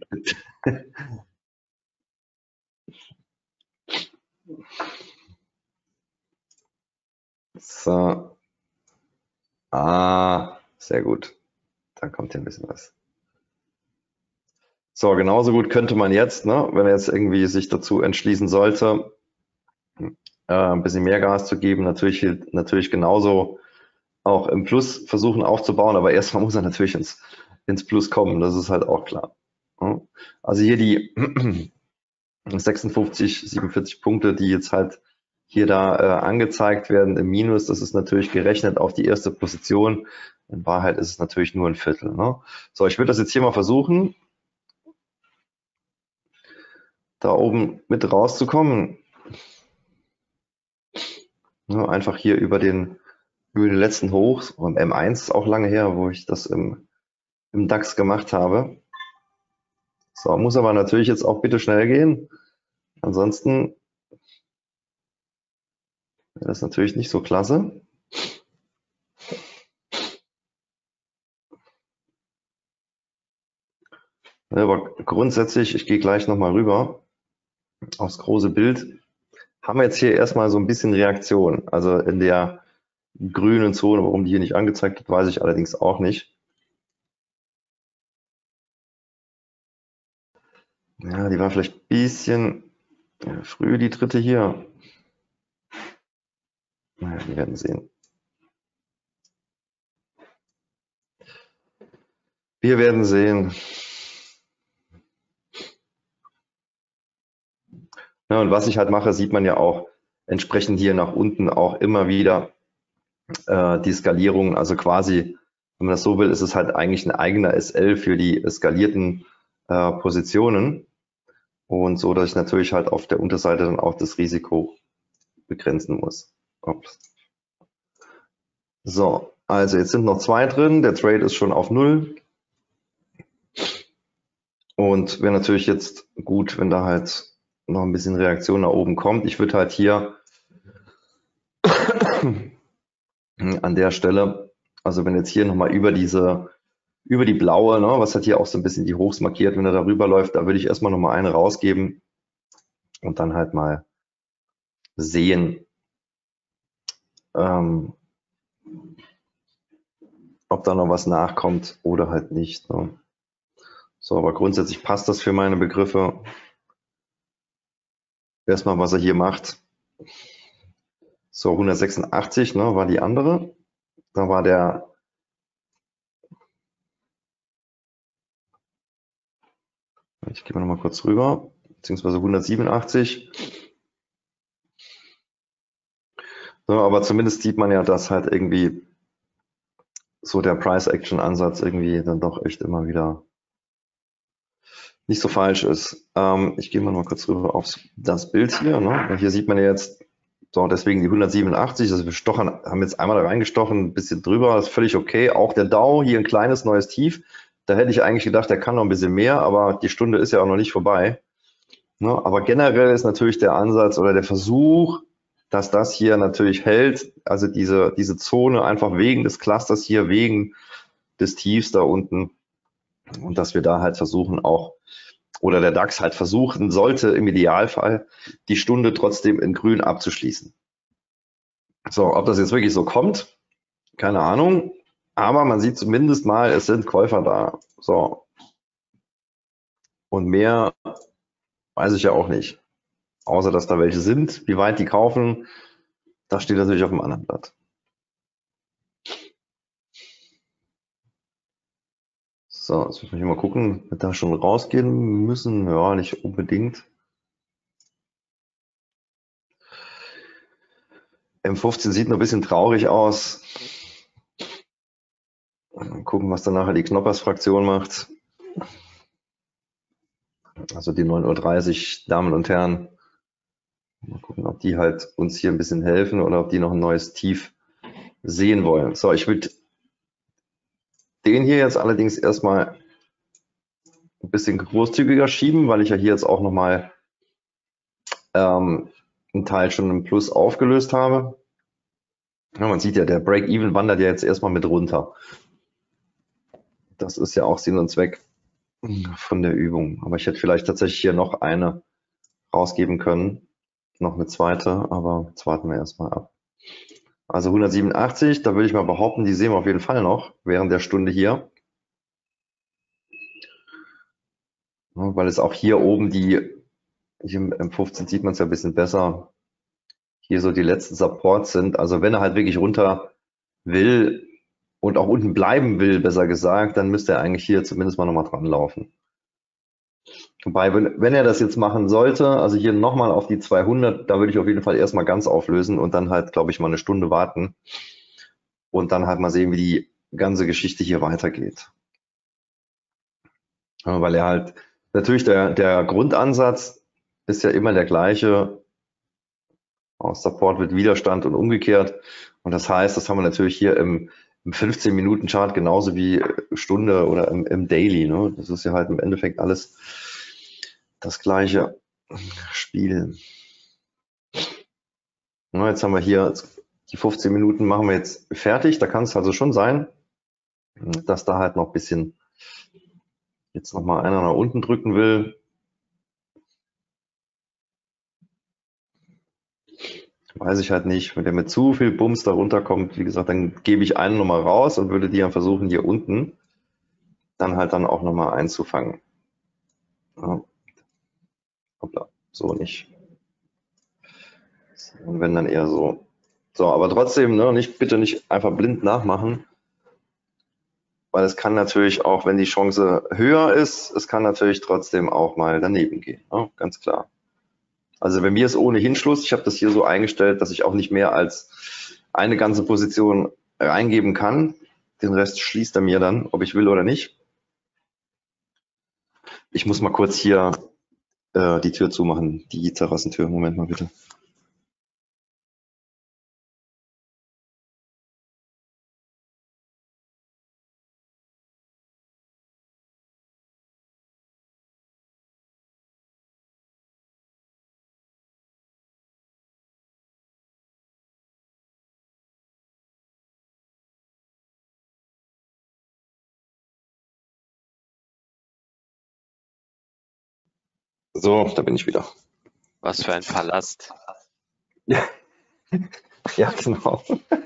So. Ah, sehr gut. Dann kommt hier ein bisschen was. So, genauso gut könnte man jetzt, ne, wenn er jetzt irgendwie sich dazu entschließen sollte, ein bisschen mehr Gas zu geben, natürlich genauso auch im Plus versuchen aufzubauen, aber erstmal muss er natürlich ins Plus kommen, das ist halt auch klar. Also hier die 56, 47 Punkte, die jetzt halt hier da angezeigt werden im Minus, das ist natürlich gerechnet auf die erste Position. In Wahrheit ist es natürlich nur ein Viertel. Ne? So, ich würde das jetzt hier mal versuchen, da oben mit rauszukommen. Ja, einfach hier über den letzten Hoch, und M1 ist auch lange her, wo ich das im DAX gemacht habe. So, muss aber natürlich jetzt auch bitte schnell gehen. Ansonsten wäre das natürlich nicht so klasse. Aber grundsätzlich, ich gehe gleich nochmal rüber. aufs große Bild, haben wir jetzt hier erstmal so ein bisschen Reaktion. Also in der grünen Zone, warum die hier nicht angezeigt wird, weiß ich allerdings auch nicht. Ja, die war vielleicht ein bisschen früh, die dritte hier. Naja, wir werden sehen. Wir werden sehen. Ja, und was ich halt mache, sieht man ja auch entsprechend hier nach unten auch immer wieder die Skalierung. Also quasi, wenn man das so will, ist es halt eigentlich ein eigener SL für die skalierten Positionen. Und so, dass ich natürlich halt auf der Unterseite dann auch das Risiko begrenzen muss. Ups. So, also jetzt sind noch zwei drin. Der Trade ist schon auf Null. Und wäre natürlich jetzt gut, wenn da halt noch ein bisschen Reaktion nach oben kommt. Ich würde halt hier an der Stelle, also wenn jetzt hier nochmal über die blaue, ne, was halt hier auch so ein bisschen die Hochs markiert, wenn er darüber läuft, da würde ich erstmal nochmal eine rausgeben und dann halt mal sehen, ob da noch was nachkommt oder halt nicht. Ne. So, aber grundsätzlich passt das für meine Begriffe. Erstmal, was er hier macht. So, 186, ne, war die andere. Da war der, ich gehe mal noch mal kurz rüber, beziehungsweise 187. So, aber zumindest sieht man ja, dass halt irgendwie so der Price-Action-Ansatz irgendwie dann doch echt immer wieder nicht so falsch ist. Ich gehe mal noch mal kurz rüber auf das Bild hier. Ne? Hier sieht man ja jetzt, so deswegen die 187, also wir haben jetzt einmal da reingestochen, ein bisschen drüber, das ist völlig okay. Auch der Dow, hier ein kleines neues Tief. Da hätte ich eigentlich gedacht, der kann noch ein bisschen mehr, aber die Stunde ist ja auch noch nicht vorbei. Ne? Aber generell ist natürlich der Ansatz oder der Versuch, dass das hier natürlich hält, also diese Zone einfach wegen des Clusters hier, wegen des Tiefs da unten und dass wir da halt versuchen auch, oder der DAX halt versuchen sollte im Idealfall, die Stunde trotzdem in grün abzuschließen. So, ob das jetzt wirklich so kommt, keine Ahnung, aber man sieht zumindest mal, es sind Käufer da. So. Und mehr weiß ich ja auch nicht. Außer, dass da welche sind. Wie weit die kaufen, das steht natürlich auf dem anderen Blatt. So, jetzt muss ich mal gucken, ob wir da schon rausgehen müssen. Ja, nicht unbedingt. M15 sieht noch ein bisschen traurig aus. Mal gucken, was dann nachher die Knoppers-Fraktion macht. Also die 9:30 Uhr, Damen und Herren. Mal gucken, ob die halt uns hier ein bisschen helfen oder ob die noch ein neues Tief sehen wollen. So, ich würde den hier jetzt allerdings erstmal ein bisschen großzügiger schieben, weil ich ja hier jetzt auch nochmal einen Teil schon im Plus aufgelöst habe. Ja, man sieht ja, der Break-Even wandert ja jetzt erstmal mit runter. Das ist ja auch Sinn und Zweck von der Übung. Aber ich hätte vielleicht tatsächlich hier noch eine rausgeben können. Noch eine zweite, aber jetzt warten wir erstmal ab. Also 187, da würde ich mal behaupten, die sehen wir auf jeden Fall noch während der Stunde hier. Weil es auch hier oben hier im 15 sieht man es ja ein bisschen besser, hier so die letzten Supports sind. Also wenn er halt wirklich runter will und auch unten bleiben will, besser gesagt, dann müsste er eigentlich hier zumindest mal nochmal dran laufen. Wobei, wenn er das jetzt machen sollte, also hier nochmal auf die 200, da würde ich auf jeden Fall erstmal ganz auflösen und dann halt, glaube ich, mal eine Stunde warten und dann halt mal sehen, wie die ganze Geschichte hier weitergeht. Ja, weil er halt, natürlich der Grundansatz ist ja immer der gleiche. Aus Support wird Widerstand und umgekehrt. Und das heißt, das haben wir natürlich hier im 15-Minuten-Chart genauso wie Stunde oder im Daily. Ne? Das ist ja halt im Endeffekt alles das gleiche Spiel. Na, jetzt haben wir hier die 15 Minuten machen wir jetzt fertig. Da kann es also schon sein, dass da halt noch ein bisschen jetzt nochmal einer nach unten drücken will. Weiß ich halt nicht. Wenn der mit zu viel Bums da runterkommt, wie gesagt, dann gebe ich eine nochmal raus und würde die dann versuchen, hier unten dann halt dann auch nochmal einzufangen. Ja, hoppla, so nicht. Und wenn dann eher so. So, aber trotzdem, ne, bitte nicht einfach blind nachmachen, weil es kann natürlich auch, wenn die Chance höher ist, es kann natürlich trotzdem auch mal daneben gehen, ne, ganz klar. Also bei mir ist ohnehin Schluss. Ich habe das hier so eingestellt, dass ich auch nicht mehr als eine ganze Position reingeben kann. Den Rest schließt er mir dann, ob ich will oder nicht. Ich muss mal kurz hier die Tür zumachen, die Terrassentür. Moment mal bitte. So, da bin ich wieder. Was für ein Palast. Ja, ja genau.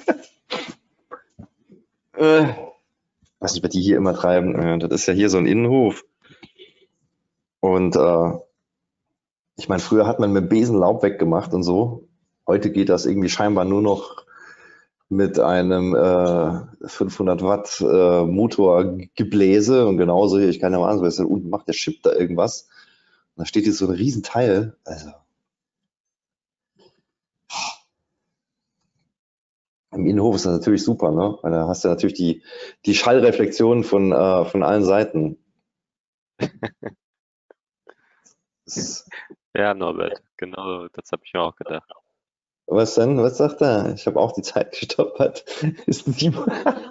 Weiß nicht, was die hier immer treiben. Das ist ja hier so ein Innenhof. Und ich meine, früher hat man mit Besen Laub weggemacht und so. Heute geht das irgendwie scheinbar nur noch mit einem 500 Watt Motorgebläse und genauso hier, ich keine Ahnung, was der unten macht, der schippt da irgendwas. Und da steht jetzt so ein Riesenteil. Also im Innenhof ist das natürlich super, ne? Weil da hast du natürlich die Schallreflexion von allen Seiten. Das, Ja, Norbert, genau, das habe ich mir auch gedacht. was denn? Was sagt er? Ich habe auch die Zeit gestoppt. Ist ein 7.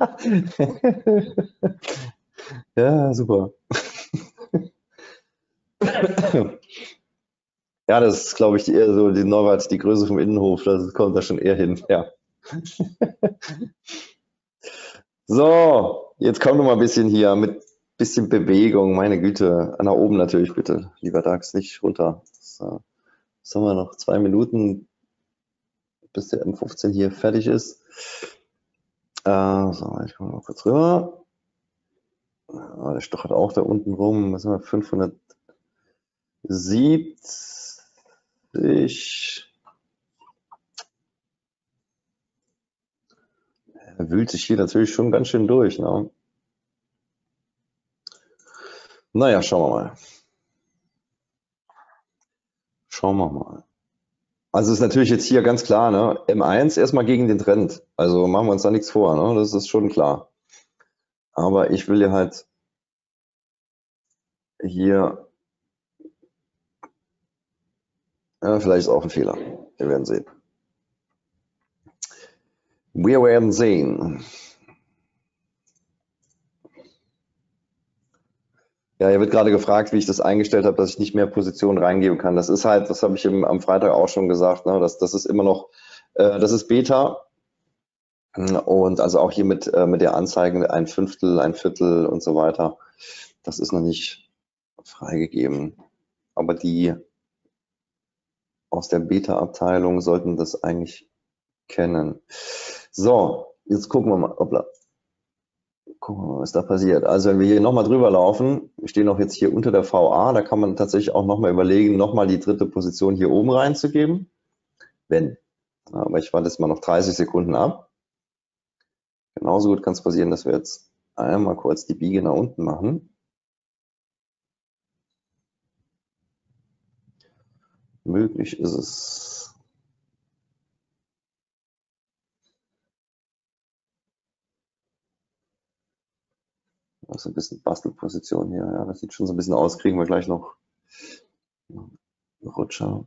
Ja, super. Ja, das ist, glaube ich, eher so die Norbert, die Größe vom Innenhof, das kommt da schon eher hin, ja. So, jetzt kommt noch mal ein bisschen hier mit bisschen Bewegung, meine Güte. Nach oben natürlich bitte, lieber DAX, nicht runter. So, was haben wir noch? 2 Minuten, bis der M15 hier fertig ist. So, ich komme mal kurz rüber. Der stochert auch da unten rum. Was haben wir? 570. Er wühlt sich hier natürlich schon ganz schön durch. Ne? Naja, schauen wir mal. Schauen wir mal. Also ist natürlich jetzt hier ganz klar, ne? M1 erstmal gegen den Trend. Also machen wir uns da nichts vor, ne? Das ist schon klar. Aber ich will ja halt hier, ja, vielleicht ist auch ein Fehler. Wir werden sehen. Wir werden sehen. Ja, hier wird gerade gefragt, wie ich das eingestellt habe, dass ich nicht mehr Positionen reingeben kann. Das ist halt, das habe ich am Freitag auch schon gesagt, ne? Das ist immer noch, das ist Beta. Und also auch hier mit der Anzeige ein Fünftel, ein Viertel und so weiter. Das ist noch nicht freigegeben. Aber die aus der Beta-Abteilung sollten das eigentlich kennen. So, jetzt gucken wir mal. Hoppla. Gucken wir mal, was da passiert. Also wenn wir hier nochmal drüber laufen, wir stehen auch jetzt hier unter der VA, da kann man tatsächlich auch nochmal überlegen, nochmal die dritte Position hier oben reinzugeben. Wenn. Aber ich warte jetzt mal noch 30 Sekunden ab. Genauso gut kann es passieren, dass wir jetzt einmal kurz die Biege nach unten machen. Möglich ist es. Das ist ein bisschen Bastelposition hier. Ja, das sieht schon so ein bisschen aus. Kriegen wir gleich noch einen Rutscher.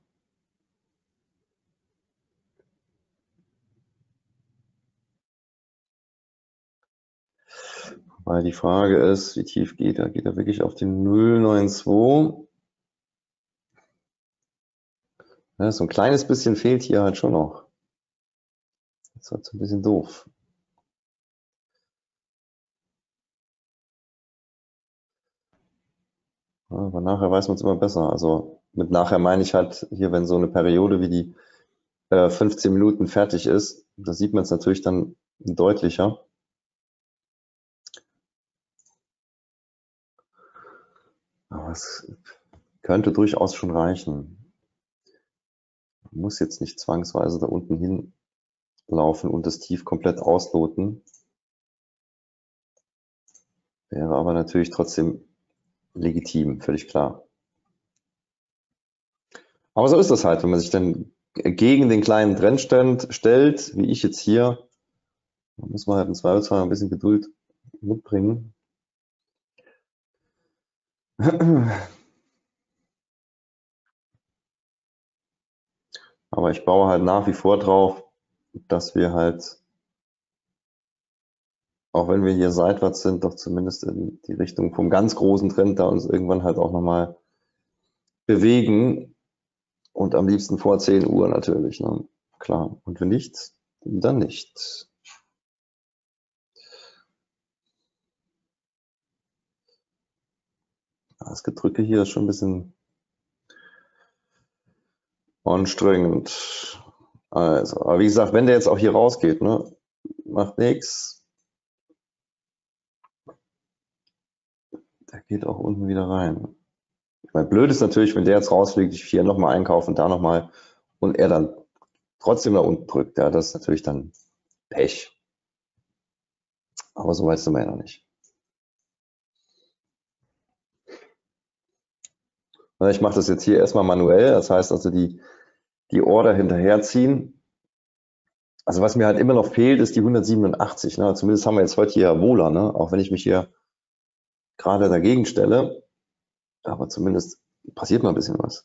Weil die Frage ist, wie tief geht er? Geht er wirklich auf den 092? Ja, so ein kleines bisschen fehlt hier halt schon noch. Das ist halt so ein bisschen doof. Ja, aber nachher weiß man es immer besser. Also mit nachher meine ich halt hier, wenn so eine Periode wie die 15 Minuten fertig ist. Da sieht man es natürlich dann deutlicher. Aber es könnte durchaus schon reichen. Man muss jetzt nicht zwangsweise da unten hinlaufen und das Tief komplett ausloten. Wäre aber natürlich trotzdem legitim, völlig klar. Aber so ist das halt, wenn man sich dann gegen den kleinen Trend stellt, wie ich jetzt hier, da muss man halt im Zweifelsfall ein bisschen Geduld mitbringen. Aber ich baue halt nach wie vor drauf, dass wir halt, auch wenn wir hier seitwärts sind, doch zumindest in die Richtung vom ganz großen Trend da uns irgendwann halt auch nochmal bewegen. Und am liebsten vor 10 Uhr natürlich, ne? Klar. Und wenn nicht, dann nicht. Das Gedrücke hier ist schon ein bisschen anstrengend. Also, aber wie gesagt, wenn der jetzt auch hier rausgeht, ne, macht nichts. Der geht auch unten wieder rein. Ich meine, blöd ist natürlich, wenn der jetzt rausfliegt, ich hier nochmal einkaufen, da nochmal und er dann trotzdem nach unten drückt. Ja, das ist natürlich dann Pech. Aber so weit sind wir ja noch nicht. Ich mache das jetzt hier erstmal manuell, das heißt also die Order hinterherziehen. Also was mir halt immer noch fehlt, ist die 187. Ne? Zumindest haben wir jetzt heute hier Wohler, ne? Auch wenn ich mich hier gerade dagegen stelle. Aber zumindest passiert mal ein bisschen was.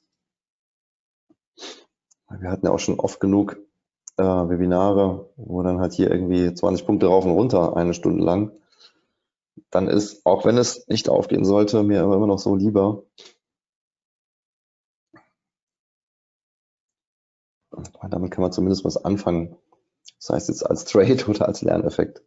Wir hatten ja auch schon oft genug Webinare, wo dann halt hier irgendwie 20 Punkte rauf und runter, 1 Stunde lang. Dann ist, auch wenn es nicht aufgehen sollte, mir immer noch so lieber. Und damit kann man zumindest was anfangen. Das heißt jetzt als Trade oder als Lerneffekt.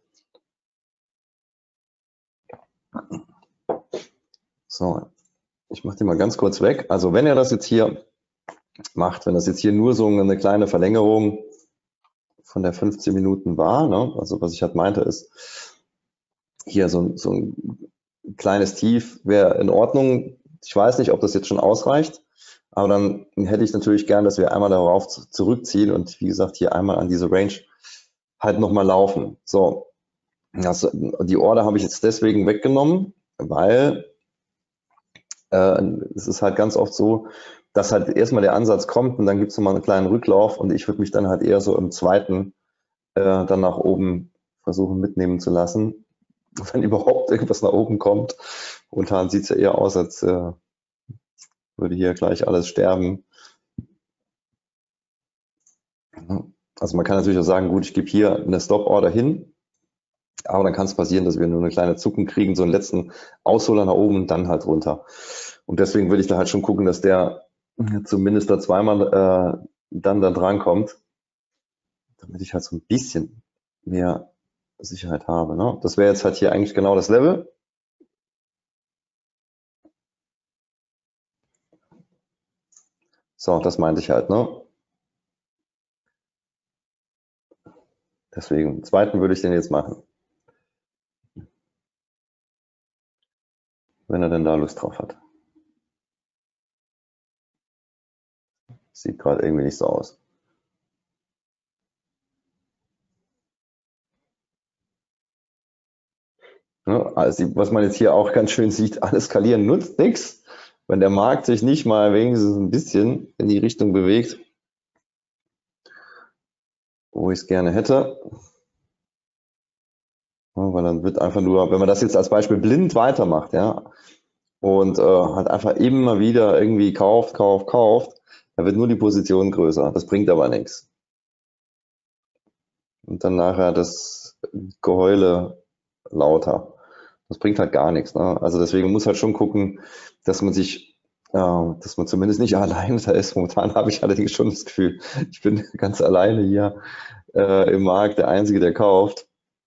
So, ich mache den mal ganz kurz weg. Also wenn ihr das jetzt hier macht, wenn das jetzt hier nur so eine kleine Verlängerung von der 15 Minuten war, ne? Also was ich halt meinte ist, hier so ein kleines Tief wäre in Ordnung. Ich weiß nicht, ob das jetzt schon ausreicht, aber dann hätte ich natürlich gern, dass wir einmal darauf zurückziehen und wie gesagt hier einmal an diese Range halt nochmal laufen. So, die Order habe ich jetzt deswegen weggenommen, weil es ist halt ganz oft so, dass halt erstmal der Ansatz kommt und dann gibt es nochmal einen kleinen Rücklauf und ich würde mich dann halt eher so im zweiten dann nach oben versuchen mitnehmen zu lassen, wenn überhaupt irgendwas nach oben kommt. Momentan sieht es ja eher aus, als würde hier gleich alles sterben. Also man kann natürlich auch sagen, gut, ich gebe hier eine Stop-Order hin, aber dann kann es passieren, dass wir nur eine kleine Zuckung kriegen, so einen letzten Ausholer nach oben, dann halt runter. Und deswegen würde ich da halt schon gucken, dass der zumindest da zweimal dann da dran kommt, damit ich halt so ein bisschen mehr Sicherheit habe. Ne? Das wäre jetzt halt hier eigentlich genau das Level. So, das meinte ich halt, ne? Deswegen, zweiten würde ich den jetzt machen. Wenn er denn da Lust drauf hat. Sieht gerade irgendwie nicht so aus. Ne? Also, was man jetzt hier auch ganz schön sieht, alles skalieren nutzt nichts. Wenn der Markt sich nicht mal wenigstens ein bisschen in die Richtung bewegt, wo ich es gerne hätte. Ja, weil dann wird einfach nur, wenn man das jetzt als Beispiel blind weitermacht, ja, und halt einfach immer wieder irgendwie kauft, dann wird nur die Position größer. Das bringt aber nichts. Und dann nachher das Geheule lauter. Das bringt halt gar nichts. Ne? Also deswegen muss halt schon gucken, dass man sich, dass man zumindest nicht alleine da ist. Momentan habe ich allerdings schon das Gefühl, ich bin ganz alleine hier im Markt, der Einzige, der kauft.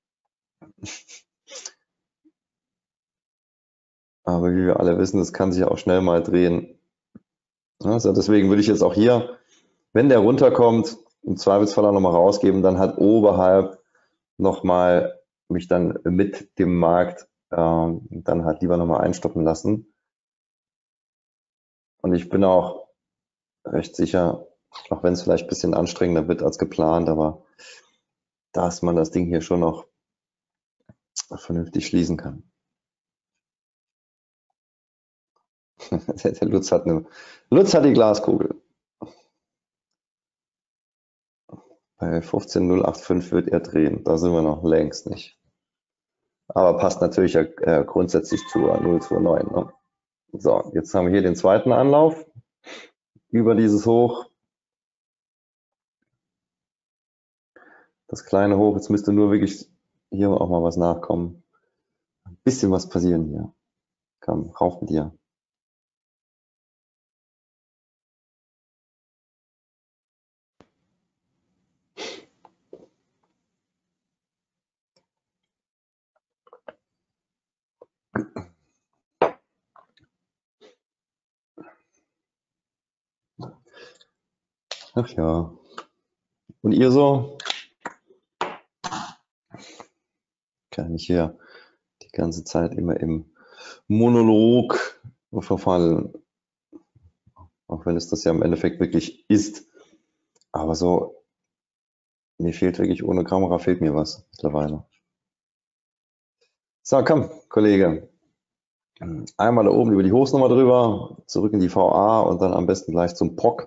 Aber wie wir alle wissen, das kann sich auch schnell mal drehen. Also deswegen würde ich jetzt auch hier, wenn der runterkommt, im Zweifelsfall auch nochmal rausgeben, dann halt oberhalb nochmal mich dann mit dem Markt dann halt lieber nochmal einstoppen lassen. Und ich bin auch recht sicher, auch wenn es vielleicht ein bisschen anstrengender wird als geplant, aber dass man das Ding hier schon noch vernünftig schließen kann. Der Lutz hat die Glaskugel. Bei 15,085 wird er drehen. Da sind wir noch längst nicht. Aber passt natürlich ja grundsätzlich zur 029. Ne? So, jetzt haben wir hier den zweiten Anlauf über dieses Hoch. Das kleine Hoch, jetzt müsste nur wirklich hier auch mal was nachkommen. Ein bisschen was passieren hier. Komm, rauf mit dir. Ach ja. Und ihr so? Kann ich hier die ganze Zeit immer im Monolog verfallen. Auch wenn es das ja im Endeffekt wirklich ist. Aber so, mir fehlt wirklich, ohne Kamera fehlt mir was mittlerweile. So, komm, Kollege. Einmal da oben über die Hochsnummer drüber, zurück in die VA und dann am besten gleich zum POC.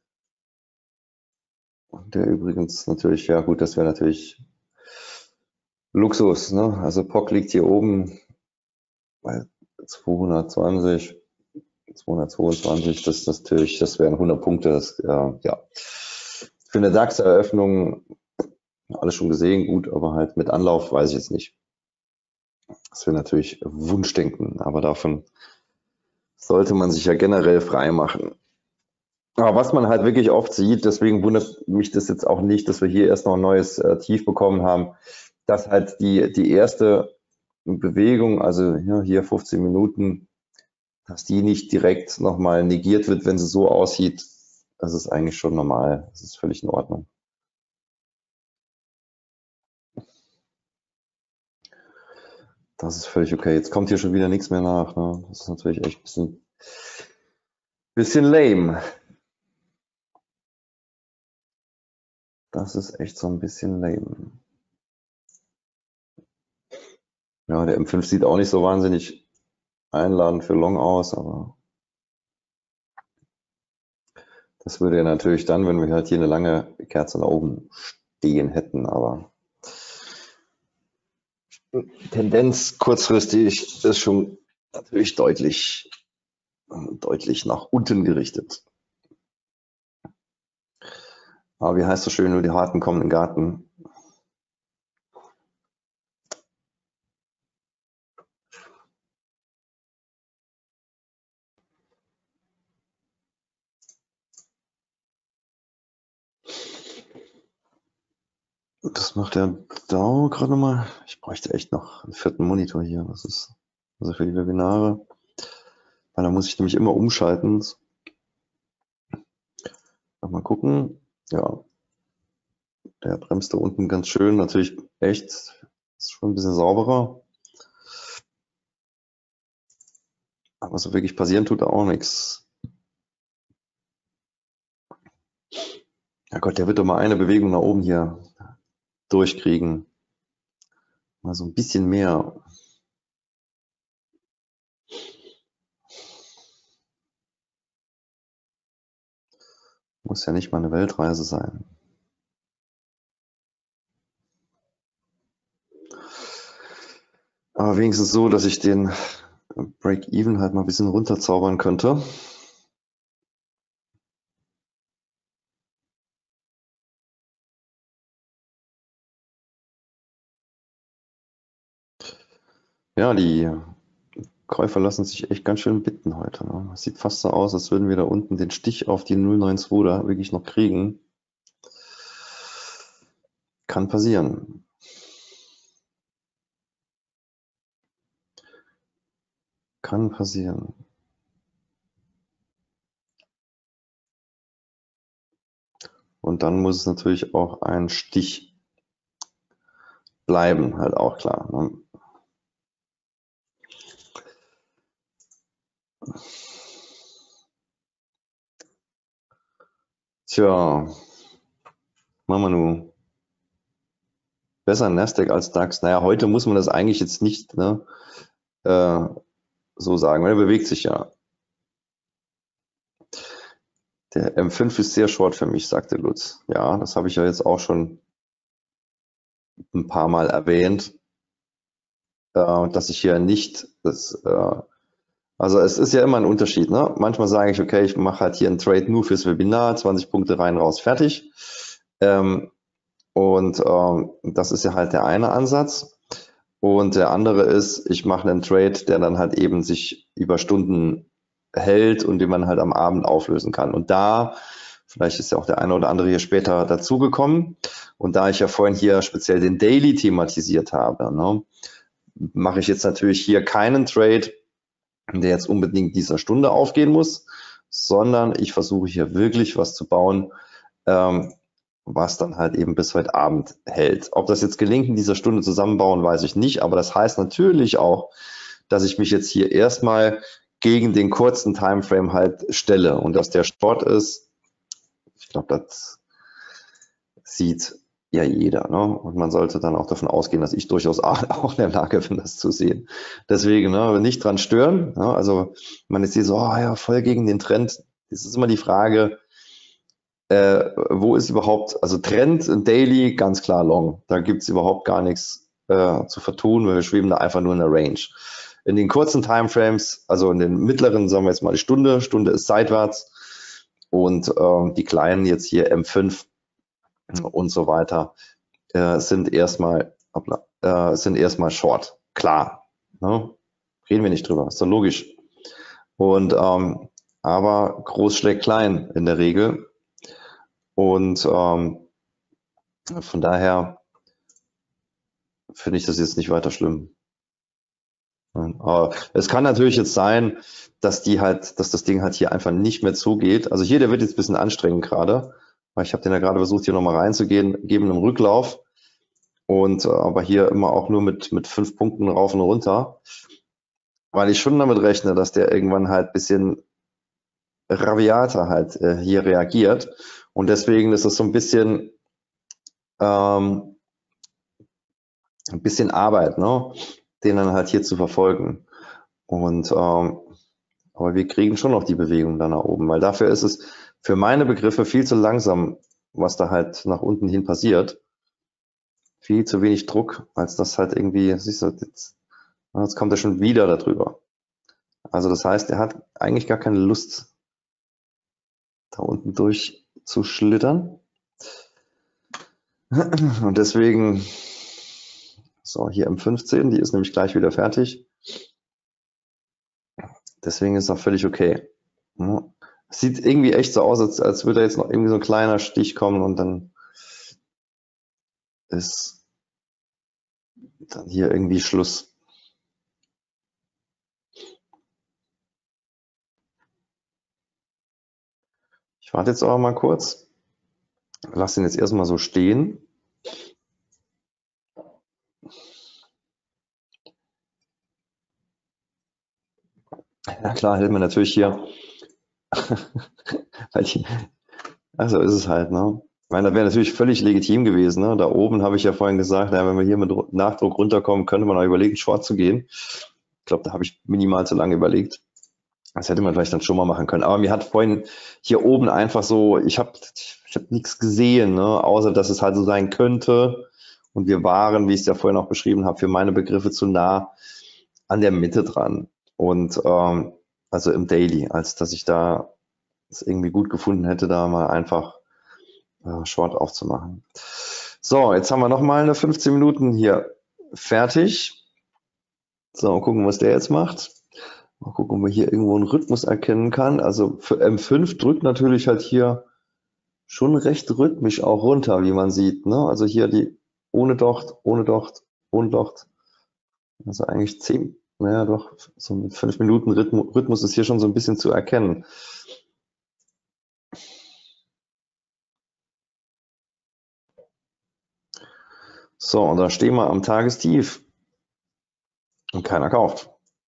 Der übrigens natürlich, ja gut, das wäre natürlich Luxus. Ne? Also POC liegt hier oben bei 220, 222, das natürlich, das wären 100 Punkte. Das, ja. Für eine DAX-Eröffnung alles schon gesehen, gut, aber halt mit Anlauf weiß ich jetzt nicht. Das wäre natürlich Wunschdenken, aber davon sollte man sich ja generell frei machen. Aber was man halt wirklich oft sieht, deswegen wundert mich das jetzt auch nicht, dass wir hier erst noch ein neues Tief bekommen haben, dass halt die erste Bewegung, also ja, hier 15 Minuten, dass die nicht direkt nochmal negiert wird, wenn sie so aussieht. Das ist eigentlich schon normal. Das ist völlig in Ordnung. Das ist völlig okay. Jetzt kommt hier schon wieder nichts mehr nach. Ne? Das ist natürlich echt ein bisschen lame. Das ist echt so ein bisschen lame. Ja, der M5 sieht auch nicht so wahnsinnig einladend für Long aus, aber das würde ja natürlich dann, wenn wir halt hier eine lange Kerze nach oben stehen hätten, aber Tendenz kurzfristig ist schon natürlich deutlich nach unten gerichtet. Aber wie heißt so schön, nur die Harten kommen in den Garten. Das macht der DAO gerade nochmal. Ich bräuchte echt noch einen vierten Monitor hier. Das ist also für die Webinare. Weil da muss ich nämlich immer umschalten. Mal gucken. Ja, der bremst da unten ganz schön. Natürlich echt, ist schon ein bisschen sauberer. Aber so wirklich passieren tut da auch nichts. Ja Gott, der wird doch mal eine Bewegung nach oben hier durchkriegen. Mal so ein bisschen mehr. Muss ja nicht mal eine Weltreise sein. Aber wenigstens so, dass ich den Break-Even halt mal ein bisschen runterzaubern könnte. Ja, die Käufer lassen sich echt ganz schön bitten heute. Ne? Es sieht fast so aus, als würden wir da unten den Stich auf die 092 da wirklich noch kriegen. Kann passieren. Kann passieren. Und dann muss es natürlich auch ein Stich bleiben, halt auch klar. Ne? Tja, machen wir nun. Besser Nasdaq als DAX. Naja, heute muss man das eigentlich jetzt nicht, ne, so sagen, weil er bewegt sich ja. Der M5 ist sehr short für mich, sagte Lutz. Ja, das habe ich ja jetzt auch schon ein paar Mal erwähnt, dass ich hier nicht also es ist ja immer ein Unterschied, ne? Manchmal sage ich, okay, ich mache halt hier einen Trade nur fürs Webinar, 20 Punkte rein, raus, fertig. Das ist ja halt der eine Ansatz. Und der andere ist, ich mache einen Trade, der dann halt eben sich über Stunden hält und den man halt am Abend auflösen kann. Und da, vielleicht ist ja auch der eine oder andere hier später dazugekommen, und da ich ja vorhin hier speziell den Daily thematisiert habe, ne, mache ich jetzt natürlich hier keinen Trade, der jetzt unbedingt dieser Stunde aufgehen muss, sondern ich versuche hier wirklich was zu bauen, was dann halt eben bis heute Abend hält. Ob das jetzt gelingt, in dieser Stunde zusammenbauen, weiß ich nicht, aber das heißt natürlich auch, dass ich mich jetzt hier erstmal gegen den kurzen Timeframe halt stelle und dass der Short ist. Ich glaube, das sieht ja jeder, ne? Und man sollte dann auch davon ausgehen, dass ich durchaus auch in der Lage bin, das zu sehen. Deswegen, ne, nicht dran stören. Ne? Also man ist hier so, oh ja, voll gegen den Trend. Es ist immer die Frage, wo ist überhaupt, also Trend und Daily, ganz klar Long. Da gibt es überhaupt gar nichts zu vertun, weil wir schweben da einfach nur in der Range. In den kurzen Timeframes, also in den mittleren, sagen wir jetzt mal die Stunde ist seitwärts und die kleinen jetzt hier M5 und so weiter sind erstmal short. Klar, ne? Reden wir nicht drüber, ist doch logisch. Und aber groß schlägt klein in der Regel. Und von daher finde ich das jetzt nicht weiter schlimm. Aber es kann natürlich jetzt sein, dass das Ding halt hier einfach nicht mehr zugeht. Also hier, der wird jetzt ein bisschen anstrengend gerade, weil ich habe den ja gerade versucht, hier nochmal reinzugehen, geben einen Rücklauf. Und aber hier immer auch nur mit 5 Punkten rauf und runter, weil ich schon damit rechne, dass der irgendwann halt ein bisschen rabiater halt hier reagiert. Und deswegen ist es so ein bisschen Arbeit, ne? Den dann halt hier zu verfolgen. Und aber wir kriegen schon noch die Bewegung da nach oben, weil dafür ist es für meine Begriffe viel zu langsam, was da halt nach unten hin passiert. Viel zu wenig Druck, als das halt irgendwie, siehst du, jetzt kommt er schon wieder darüber. Also das heißt, er hat eigentlich gar keine Lust, da unten durchzuschlittern. Und deswegen, so, hier M15, die ist nämlich gleich wieder fertig. Deswegen ist es auch völlig okay. Sieht irgendwie echt so aus, als würde jetzt noch irgendwie so ein kleiner Stich kommen und dann ist dann hier irgendwie Schluss. Ich warte jetzt aber mal kurz. Lass den jetzt erstmal so stehen. Ja klar, hält man natürlich hier. Also ist es halt, ne? Ich meine, das wäre natürlich völlig legitim gewesen. Ne? Da oben habe ich ja vorhin gesagt, ja, wenn wir hier mit Nachdruck runterkommen, könnte man auch überlegen, Short zu gehen. Ich glaube, da habe ich minimal zu lange überlegt. Das hätte man vielleicht dann schon mal machen können. Aber mir hat vorhin hier oben einfach so, ich hab nichts gesehen, ne? Außer dass es halt so sein könnte. Und wir waren, wie ich es ja vorhin auch beschrieben habe, für meine Begriffe zu nah an der Mitte dran. Und also im Daily, als dass ich da es irgendwie gut gefunden hätte, da mal einfach Short aufzumachen. So, jetzt haben wir nochmal eine 15 Minuten hier fertig. So, gucken, was der jetzt macht. Mal gucken, ob man hier irgendwo einen Rhythmus erkennen kann. Also für M5 drückt natürlich halt hier schon recht rhythmisch auch runter, wie man sieht. Ne? Also hier die ohne Docht, ohne Docht, ohne Docht. Also eigentlich 10, naja doch, so mit 5 Minuten Rhythmus ist hier schon so ein bisschen zu erkennen. So, und da stehen wir am Tagestief und keiner kauft.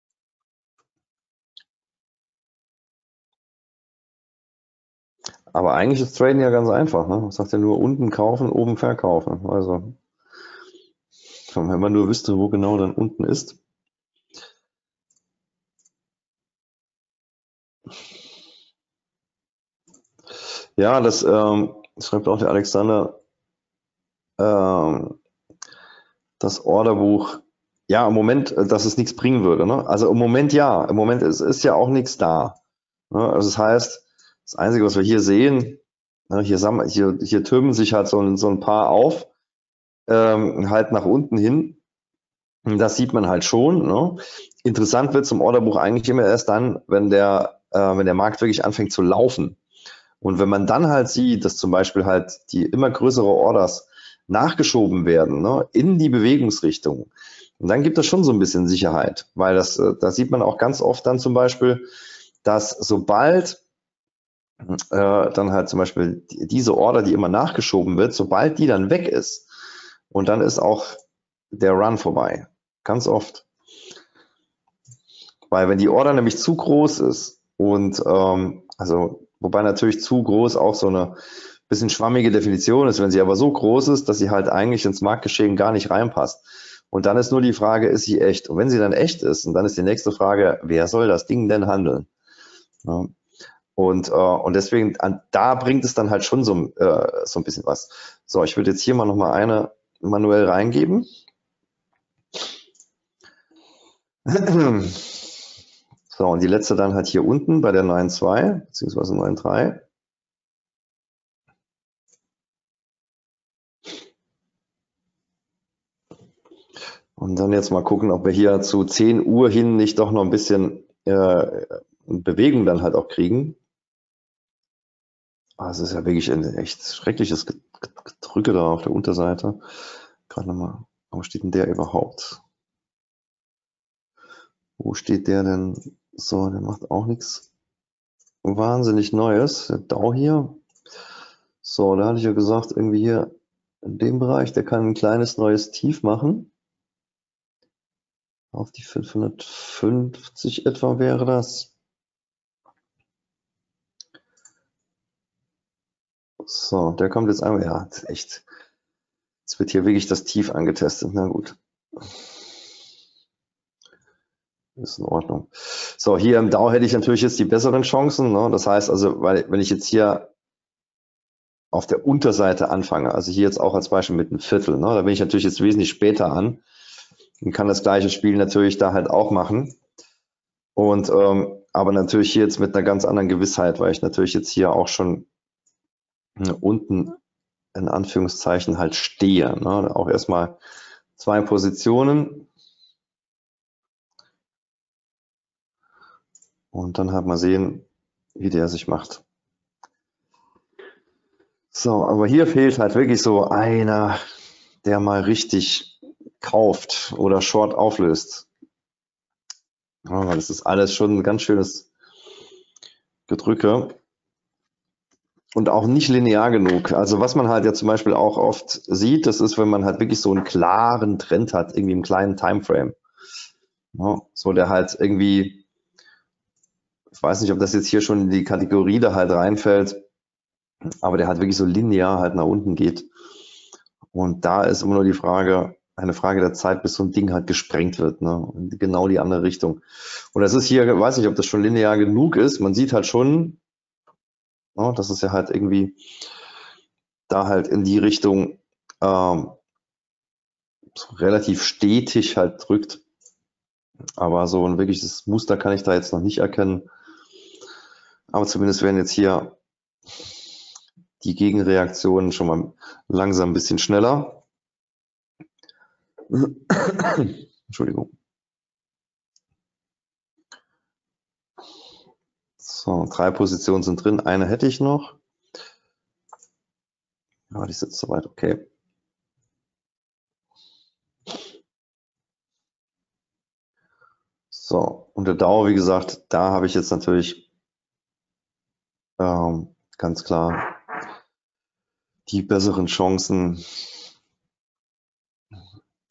Aber eigentlich ist Traden ja ganz einfach, ne? Man sagt ja nur unten kaufen, oben verkaufen. Also, wenn man nur wüsste, wo genau dann unten ist. Ja, das schreibt auch der Alexander, ähm, das Orderbuch, ja, im Moment, dass es nichts bringen würde. Ne? Also im Moment ja, im Moment ist ja auch nichts da. Ne? Also das heißt, das Einzige, was wir hier sehen, ne, hier türmen sich halt so ein paar auf, halt nach unten hin. Das sieht man halt schon. Ne? Interessant wird zum Orderbuch eigentlich immer erst dann, wenn der Markt wirklich anfängt zu laufen. Und wenn man dann halt sieht, dass zum Beispiel halt die immer größere Orders nachgeschoben werden, ne, in die Bewegungsrichtung, und dann gibt das schon so ein bisschen Sicherheit, weil da sieht man auch ganz oft dann zum Beispiel, dass sobald dann halt zum Beispiel diese Order, die immer nachgeschoben wird, sobald die dann weg ist, und dann ist auch der Run vorbei. Ganz oft. Weil wenn die Order nämlich zu groß ist und also wobei natürlich zu groß auch so eine bisschen schwammige Definition ist, wenn sie aber so groß ist, dass sie halt eigentlich ins Marktgeschehen gar nicht reinpasst. Und dann ist nur die Frage, ist sie echt? Und wenn sie dann echt ist, und dann ist die nächste Frage, wer soll das Ding denn handeln? Ja. Und deswegen, da bringt es dann halt schon so ein bisschen was. So, ich würde jetzt hier mal nochmal eine manuell reingeben. So, und die letzte dann halt hier unten bei der 9.2 bzw. 9.3. Und dann jetzt mal gucken, ob wir hier zu 10 Uhr hin nicht doch noch ein bisschen Bewegung dann halt auch kriegen. Es ist ja wirklich ein echt schreckliches Gedrücke da auf der Unterseite. Gerade nochmal, wo steht denn der überhaupt? Wo steht der denn? So, der macht auch nichts wahnsinnig Neues. Der Dow hier. So, da hatte ich ja gesagt, irgendwie hier in dem Bereich, der kann ein kleines neues Tief machen. Auf die 550 etwa wäre das. So, der kommt jetzt einmal, ja, echt. Jetzt wird hier wirklich das Tief angetestet. Na gut. Ist in Ordnung. So, hier im Dow hätte ich natürlich jetzt die besseren Chancen. Ne? Das heißt also, weil wenn ich jetzt hier auf der Unterseite anfange, also hier jetzt auch als Beispiel mit einem Viertel, ne? Da bin ich natürlich jetzt wesentlich später an und kann das gleiche Spiel natürlich da halt auch machen. Und aber natürlich hier jetzt mit einer ganz anderen Gewissheit, weil ich natürlich jetzt hier auch schon unten in Anführungszeichen halt stehe. Ne? Auch erstmal 2 Positionen. Und dann halt mal sehen, wie der sich macht. So, aber hier fehlt halt wirklich so einer, der mal richtig kauft oder Short auflöst. Aber das ist alles schon ein ganz schönes Gedrücke und auch nicht linear genug. Also was man halt ja zum Beispiel auch oft sieht, das ist, wenn man halt wirklich so einen klaren Trend hat, irgendwie im kleinen Timeframe. Ja, so der halt irgendwie, ich weiß nicht, ob das jetzt hier schon in die Kategorie da halt reinfällt, aber der halt wirklich so linear halt nach unten geht. Und da ist immer nur die Frage, eine Frage der Zeit, bis so ein Ding halt gesprengt wird, ne? In genau die andere Richtung. Und das ist hier, weiß nicht, ob das schon linear genug ist. Man sieht halt schon, ne, dass es ja halt irgendwie da halt in die Richtung so relativ stetig halt drückt. Aber so ein wirkliches Muster kann ich da jetzt noch nicht erkennen. Aber zumindest werden jetzt hier die Gegenreaktionen schon mal langsam ein bisschen schneller. Entschuldigung. So, 3 Positionen sind drin, eine hätte ich noch. Ja, die ist jetzt soweit okay. So, und der Dow, wie gesagt, da habe ich jetzt natürlich ganz klar die besseren Chancen,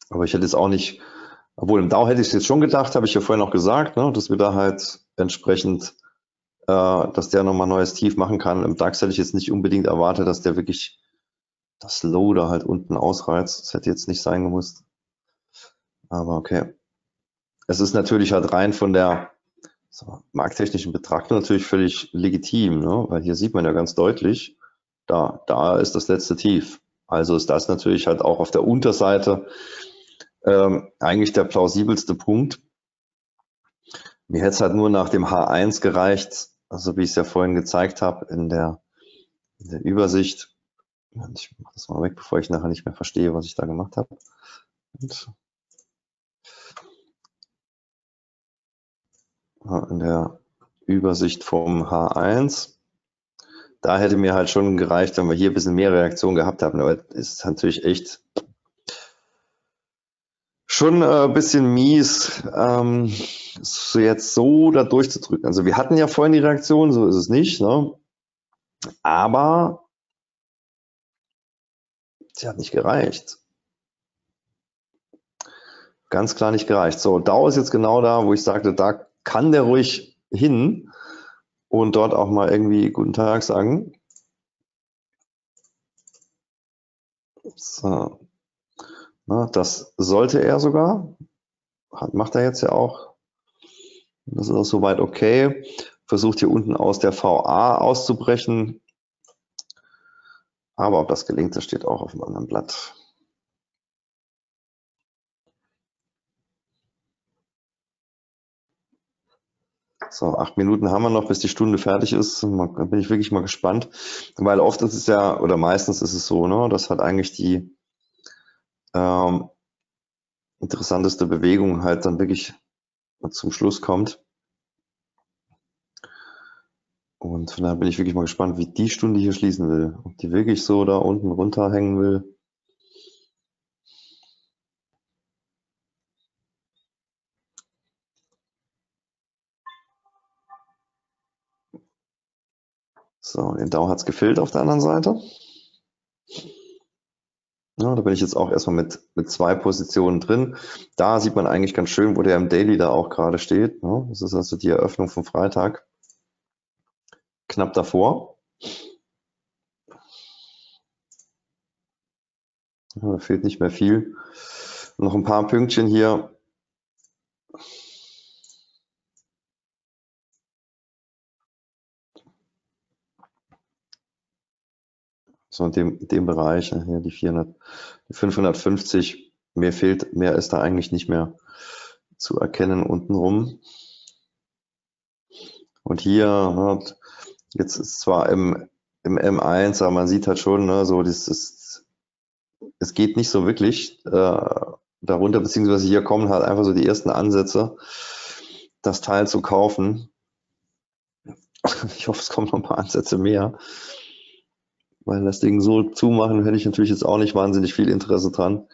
Aber ich hätte jetzt auch nicht, obwohl im Dow hätte ich es jetzt schon gedacht, habe ich ja vorhin auch gesagt, ne, dass wir da halt entsprechend, dass der nochmal neues Tief machen kann. Im DAX hätte ich jetzt nicht unbedingt erwartet, dass der wirklich das Low da halt unten ausreizt. Das hätte jetzt nicht sein gemusst. Aber okay. Es ist natürlich halt rein von der markttechnischen Betrachtung natürlich völlig legitim, ne? Weil hier sieht man ja ganz deutlich, da ist das letzte Tief. Also ist das natürlich halt auch auf der Unterseite eigentlich der plausibelste Punkt. Mir hätte es halt nur nach dem H1 gereicht, also wie ich es ja vorhin gezeigt habe in der Übersicht. Ich mache das mal weg, bevor ich nachher nicht mehr verstehe, was ich da gemacht habe. In der Übersicht vom H1, da hätte mir halt schon gereicht, wenn wir hier ein bisschen mehr Reaktion gehabt haben. Aber es ist natürlich echt schon ein bisschen mies, so jetzt so da durchzudrücken. Also wir hatten ja vorhin die Reaktion, so ist es nicht, ne? Aber sie hat nicht gereicht. Ganz klar nicht gereicht. So, Dow ist jetzt genau da, wo ich sagte, da kann der ruhig hin und dort auch mal irgendwie guten Tag sagen. So. Na, das sollte er sogar. Macht er jetzt ja auch. Das ist auch soweit okay. Versucht hier unten aus der VA auszubrechen. Aber ob das gelingt, das steht auch auf dem anderen Blatt. So, 8 Minuten haben wir noch, bis die Stunde fertig ist. Da bin ich wirklich mal gespannt. Weil oft ist es ja, oder meistens ist es so, ne, dass halt eigentlich die interessanteste Bewegung halt dann wirklich zum Schluss kommt. Und von daher bin ich wirklich mal gespannt, wie die Stunde hier schließen will. Ob die wirklich so da unten runterhängen will. So, den Dow hat es gefehlt auf der anderen Seite. Ja, da bin ich jetzt auch erstmal mit 2 Positionen drin. Da sieht man eigentlich ganz schön, wo der im Daily da auch gerade steht. Ne? Das ist also die Eröffnung vom Freitag. Knapp davor. Ja, da fehlt nicht mehr viel. Noch ein paar Pünktchen hier. So in dem Bereich, hier die 400, die 550. Mehr ist da eigentlich nicht mehr zu erkennen untenrum. Und hier, jetzt ist zwar im M1, aber man sieht halt schon, ne, so es geht nicht so wirklich darunter, beziehungsweise hier kommen halt einfach so die ersten Ansätze, das Teil zu kaufen. Ich hoffe, es kommen noch ein paar Ansätze mehr, weil das Ding so zumachen, hätte ich natürlich jetzt auch nicht wahnsinnig viel Interesse dran.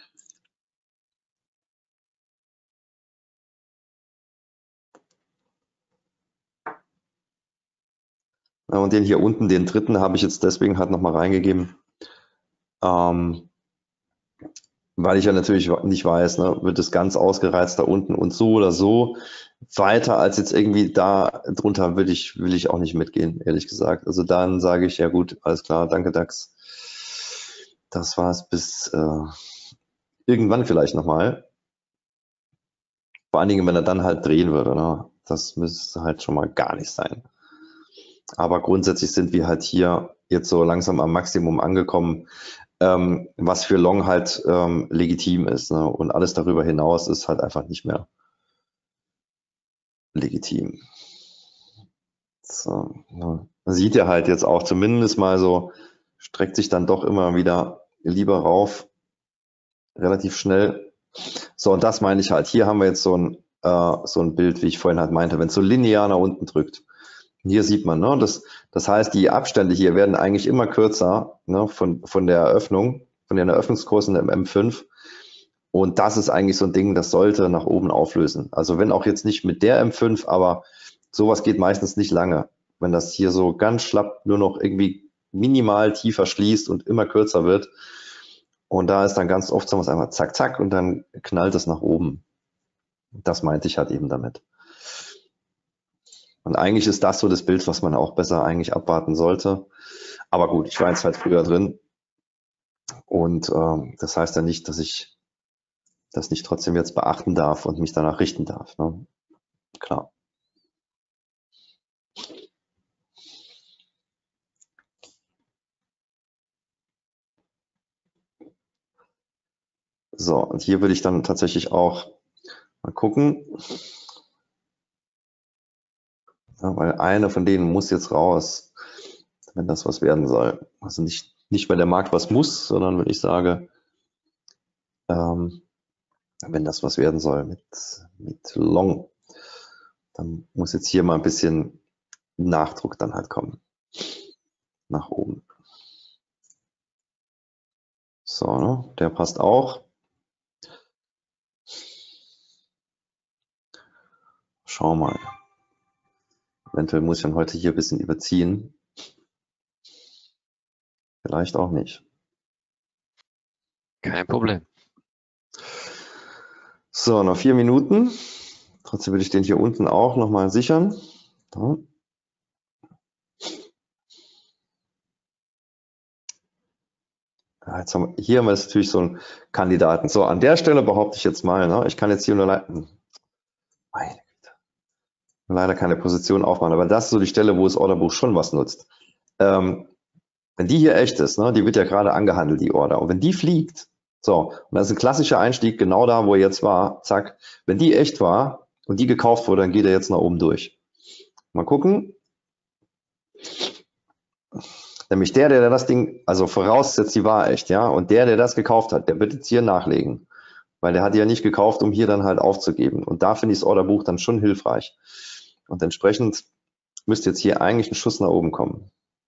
Und den hier unten, den dritten, habe ich jetzt deswegen halt nochmal reingegeben, weil ich ja natürlich nicht weiß, ne, wird es ganz ausgereizt da unten und so oder so weiter als jetzt irgendwie da drunter will ich auch nicht mitgehen, ehrlich gesagt. Also dann sage ich, ja gut, alles klar, danke DAX. Das war's bis irgendwann vielleicht nochmal. Vor allen Dingen, wenn er dann halt drehen würde. Ne? Das müsste halt schon mal gar nicht sein. Aber grundsätzlich sind wir halt hier jetzt so langsam am Maximum angekommen, was für Long halt legitim ist. Ne? Und alles darüber hinaus ist halt einfach nicht mehr legitim. So, ja. Man sieht ja halt jetzt auch zumindest mal so, streckt sich dann doch immer wieder lieber rauf, relativ schnell. So, und das meine ich halt. Hier haben wir jetzt so ein Bild, wie ich vorhin halt meinte, wenn es so linear nach unten drückt. Hier sieht man, ne, das heißt, die Abstände hier werden eigentlich immer kürzer, ne, von der Eröffnung, von den Eröffnungskursen im M5. Und das ist eigentlich so ein Ding, das sollte nach oben auflösen. Also wenn auch jetzt nicht mit der M5, aber sowas geht meistens nicht lange. Wenn das hier so ganz schlapp nur noch irgendwie minimal tiefer schließt und immer kürzer wird. Und da ist dann ganz oft so was einfach zack, zack und dann knallt es nach oben. Das meinte ich halt eben damit. Und eigentlich ist das so das Bild, was man auch besser eigentlich abwarten sollte. Aber gut, ich war jetzt halt früher drin. Und das heißt ja nicht, dass ich das nicht trotzdem jetzt beachten darf und mich danach richten darf. Ne? Klar. So, und hier würde ich dann tatsächlich auch mal gucken. Ja, weil eine von denen muss jetzt raus, wenn das was werden soll. Also nicht, weil der Markt was muss, sondern wenn ich sage, wenn das was werden soll mit Long, dann muss jetzt hier mal ein bisschen Nachdruck dann halt kommen. Nach oben. So, ne? Der passt auch. Schau mal. Eventuell muss ich dann heute hier ein bisschen überziehen. Vielleicht auch nicht. Kein Problem. So, noch 4 Minuten. Trotzdem will ich den hier unten auch nochmal sichern. Da. Ja, jetzt hier haben wir jetzt natürlich so einen Kandidaten. So, an der Stelle behaupte ich jetzt mal, ne, ich kann jetzt hier nur leider keine Position aufmachen, aber das ist so die Stelle, wo das Orderbuch schon was nutzt. Wenn die hier echt ist, ne, die wird ja gerade angehandelt, die Order, und wenn die fliegt, so, und das ist ein klassischer Einstieg, genau da, wo er jetzt war, zack, wenn die echt war und die gekauft wurde, dann geht er jetzt nach oben durch. Mal gucken. Nämlich der das Ding, also voraussetzt, die war echt, ja, und der das gekauft hat, der wird jetzt hier nachlegen, weil der hat ja nicht gekauft, um hier dann halt aufzugeben. Und da finde ich das Orderbuch dann schon hilfreich. Und entsprechend müsste jetzt hier eigentlich ein Schuss nach oben kommen.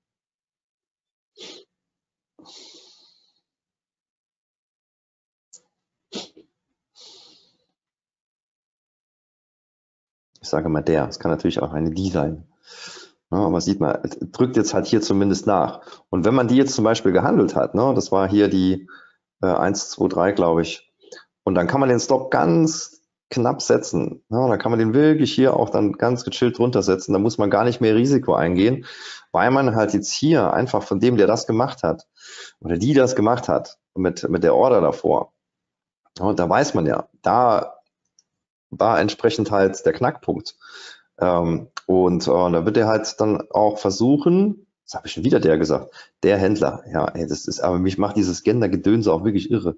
Ich sage mal der, es kann natürlich auch eine die sein. Ja, aber sieht man, drückt jetzt halt hier zumindest nach. Und wenn man die jetzt zum Beispiel gehandelt hat, ne, das war hier die 1, 2, 3, glaube ich, und dann kann man den Stop ganz knapp setzen. Ja, dann kann man den wirklich hier auch dann ganz gechillt drunter setzen. Da muss man gar nicht mehr Risiko eingehen, weil man halt jetzt hier einfach von dem, der das gemacht hat, oder die das gemacht hat, mit der Order davor, ja, da weiß man ja, da war entsprechend halt der Knackpunkt. Und da wird er halt dann auch versuchen, das habe ich schon wieder der gesagt, der Händler, ja, ey, das ist, aber mich macht dieses Gender-Gedönse auch wirklich irre.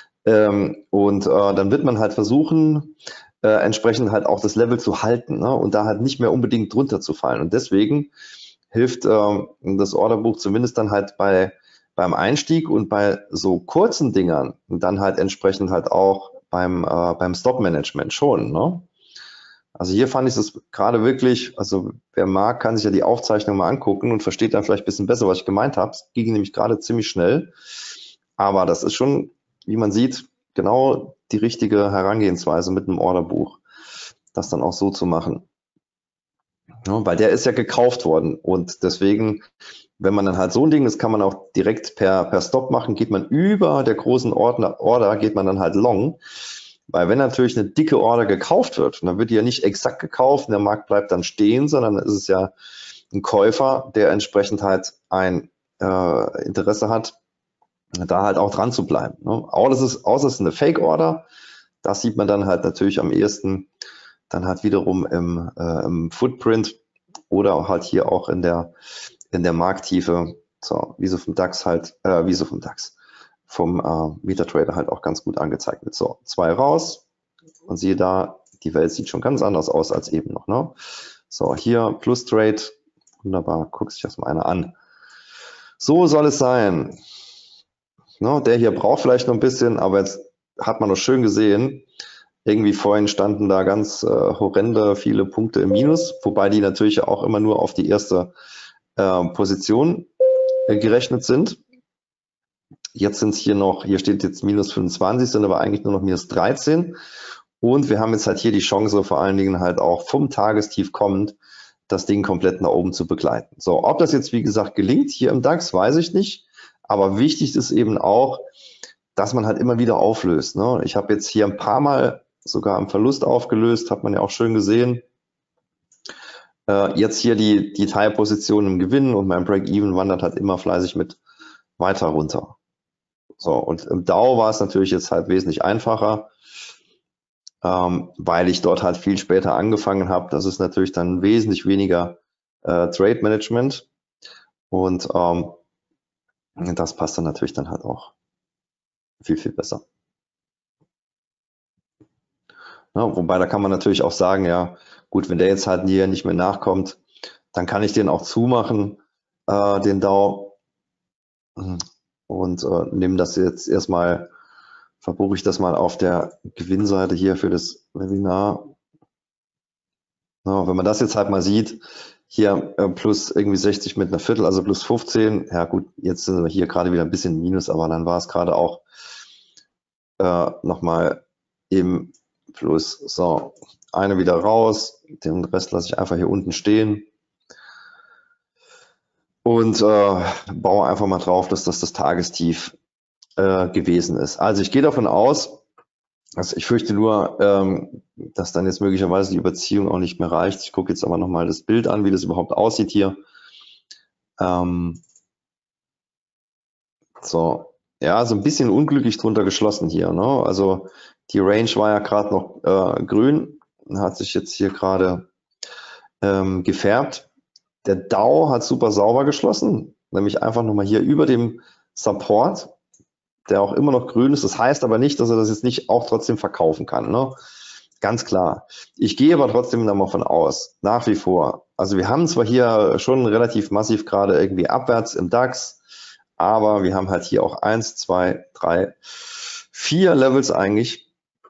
Und dann wird man halt versuchen, entsprechend halt auch das Level zu halten, ne? Und da halt nicht mehr unbedingt drunter zu fallen. Und deswegen hilft das Orderbuch zumindest dann halt beim Einstieg und bei so kurzen Dingern und dann halt entsprechend halt auch beim Stop-Management schon, ne? Also hier fand ich das gerade wirklich, also wer mag, kann sich ja die Aufzeichnung mal angucken und versteht dann vielleicht ein bisschen besser, was ich gemeint habe. Es ging nämlich gerade ziemlich schnell, aber das ist schon, wie man sieht, genau die richtige Herangehensweise mit einem Orderbuch, das dann auch so zu machen. Ja, weil der ist ja gekauft worden und deswegen, wenn man dann halt so ein Ding, das kann man auch direkt per Stop machen, geht man über der großen Order, geht man dann halt long. Weil wenn natürlich eine dicke Order gekauft wird, dann wird die ja nicht exakt gekauft und der Markt bleibt dann stehen, sondern ist es ja ein Käufer, der entsprechend halt ein Interesse hat, da halt auch dran zu bleiben. Ne? Außer es ist eine Fake-Order, das sieht man dann halt natürlich am ehesten dann halt wiederum im Footprint oder halt hier auch in der Markttiefe, so wie so vom DAX halt, vom MetaTrader halt auch ganz gut angezeigt wird. So, 2 raus und siehe da, die Welt sieht schon ganz anders aus als eben noch. Ne? So, hier Plus Trade, wunderbar, guck sich das mal einer an. So soll es sein. Ne, der hier braucht vielleicht noch ein bisschen, aber jetzt hat man noch schön gesehen, irgendwie vorhin standen da ganz horrende viele Punkte im Minus, wobei die natürlich auch immer nur auf die erste Position gerechnet sind. Jetzt sind es hier steht jetzt minus 25, sind aber eigentlich nur noch minus 13. Und wir haben jetzt halt hier die Chance, vor allen Dingen halt auch vom Tagestief kommend, das Ding komplett nach oben zu begleiten. So, ob das jetzt, wie gesagt, gelingt hier im DAX, weiß ich nicht. Aber wichtig ist eben auch, dass man halt immer wieder auflöst. Ne? Ich habe jetzt hier ein paar Mal sogar am Verlust aufgelöst, hat man ja auch schön gesehen. Jetzt hier die Teilposition im Gewinn und mein Break-Even wandert halt immer fleißig mit weiter runter. So, und im DAO war es natürlich jetzt halt wesentlich einfacher, weil ich dort halt viel später angefangen habe. Das ist natürlich dann wesentlich weniger Trade Management und das passt dann natürlich dann halt auch viel, viel besser. Ja, wobei, da kann man natürlich auch sagen, ja, gut, wenn der jetzt halt hier nicht mehr nachkommt, dann kann ich den auch zumachen, den DAO, und nehme das jetzt erstmal, verbuche ich das mal auf der Gewinnseite hier für das Webinar. Ja, wenn man das jetzt halt mal sieht, hier plus irgendwie 60 mit einer Viertel, also plus 15, ja gut, jetzt sind wir hier gerade wieder ein bisschen minus, aber dann war es gerade auch nochmal im Plus. So, eine wieder raus, den Rest lasse ich einfach hier unten stehen und baue einfach mal drauf, dass das das Tagestief gewesen ist. Also ich gehe davon aus, also ich fürchte nur, dass dann jetzt möglicherweise die Überziehung auch nicht mehr reicht. Ich gucke jetzt aber nochmal das Bild an, wie das überhaupt aussieht hier. So, ja, so ein bisschen unglücklich drunter geschlossen hier. Ne? Also die Range war ja gerade noch grün, hat sich jetzt hier gerade gefärbt. Der DAO hat super sauber geschlossen, nämlich einfach nochmal hier über dem Support, der auch immer noch grün ist. Das heißt aber nicht, dass er das jetzt nicht auch trotzdem verkaufen kann. Ne? Ganz klar. Ich gehe aber trotzdem da mal von aus, nach wie vor. Also wir haben zwar hier schon relativ massiv gerade irgendwie abwärts im DAX, aber wir haben halt hier auch 1, 2, 3, 4 Levels eigentlich,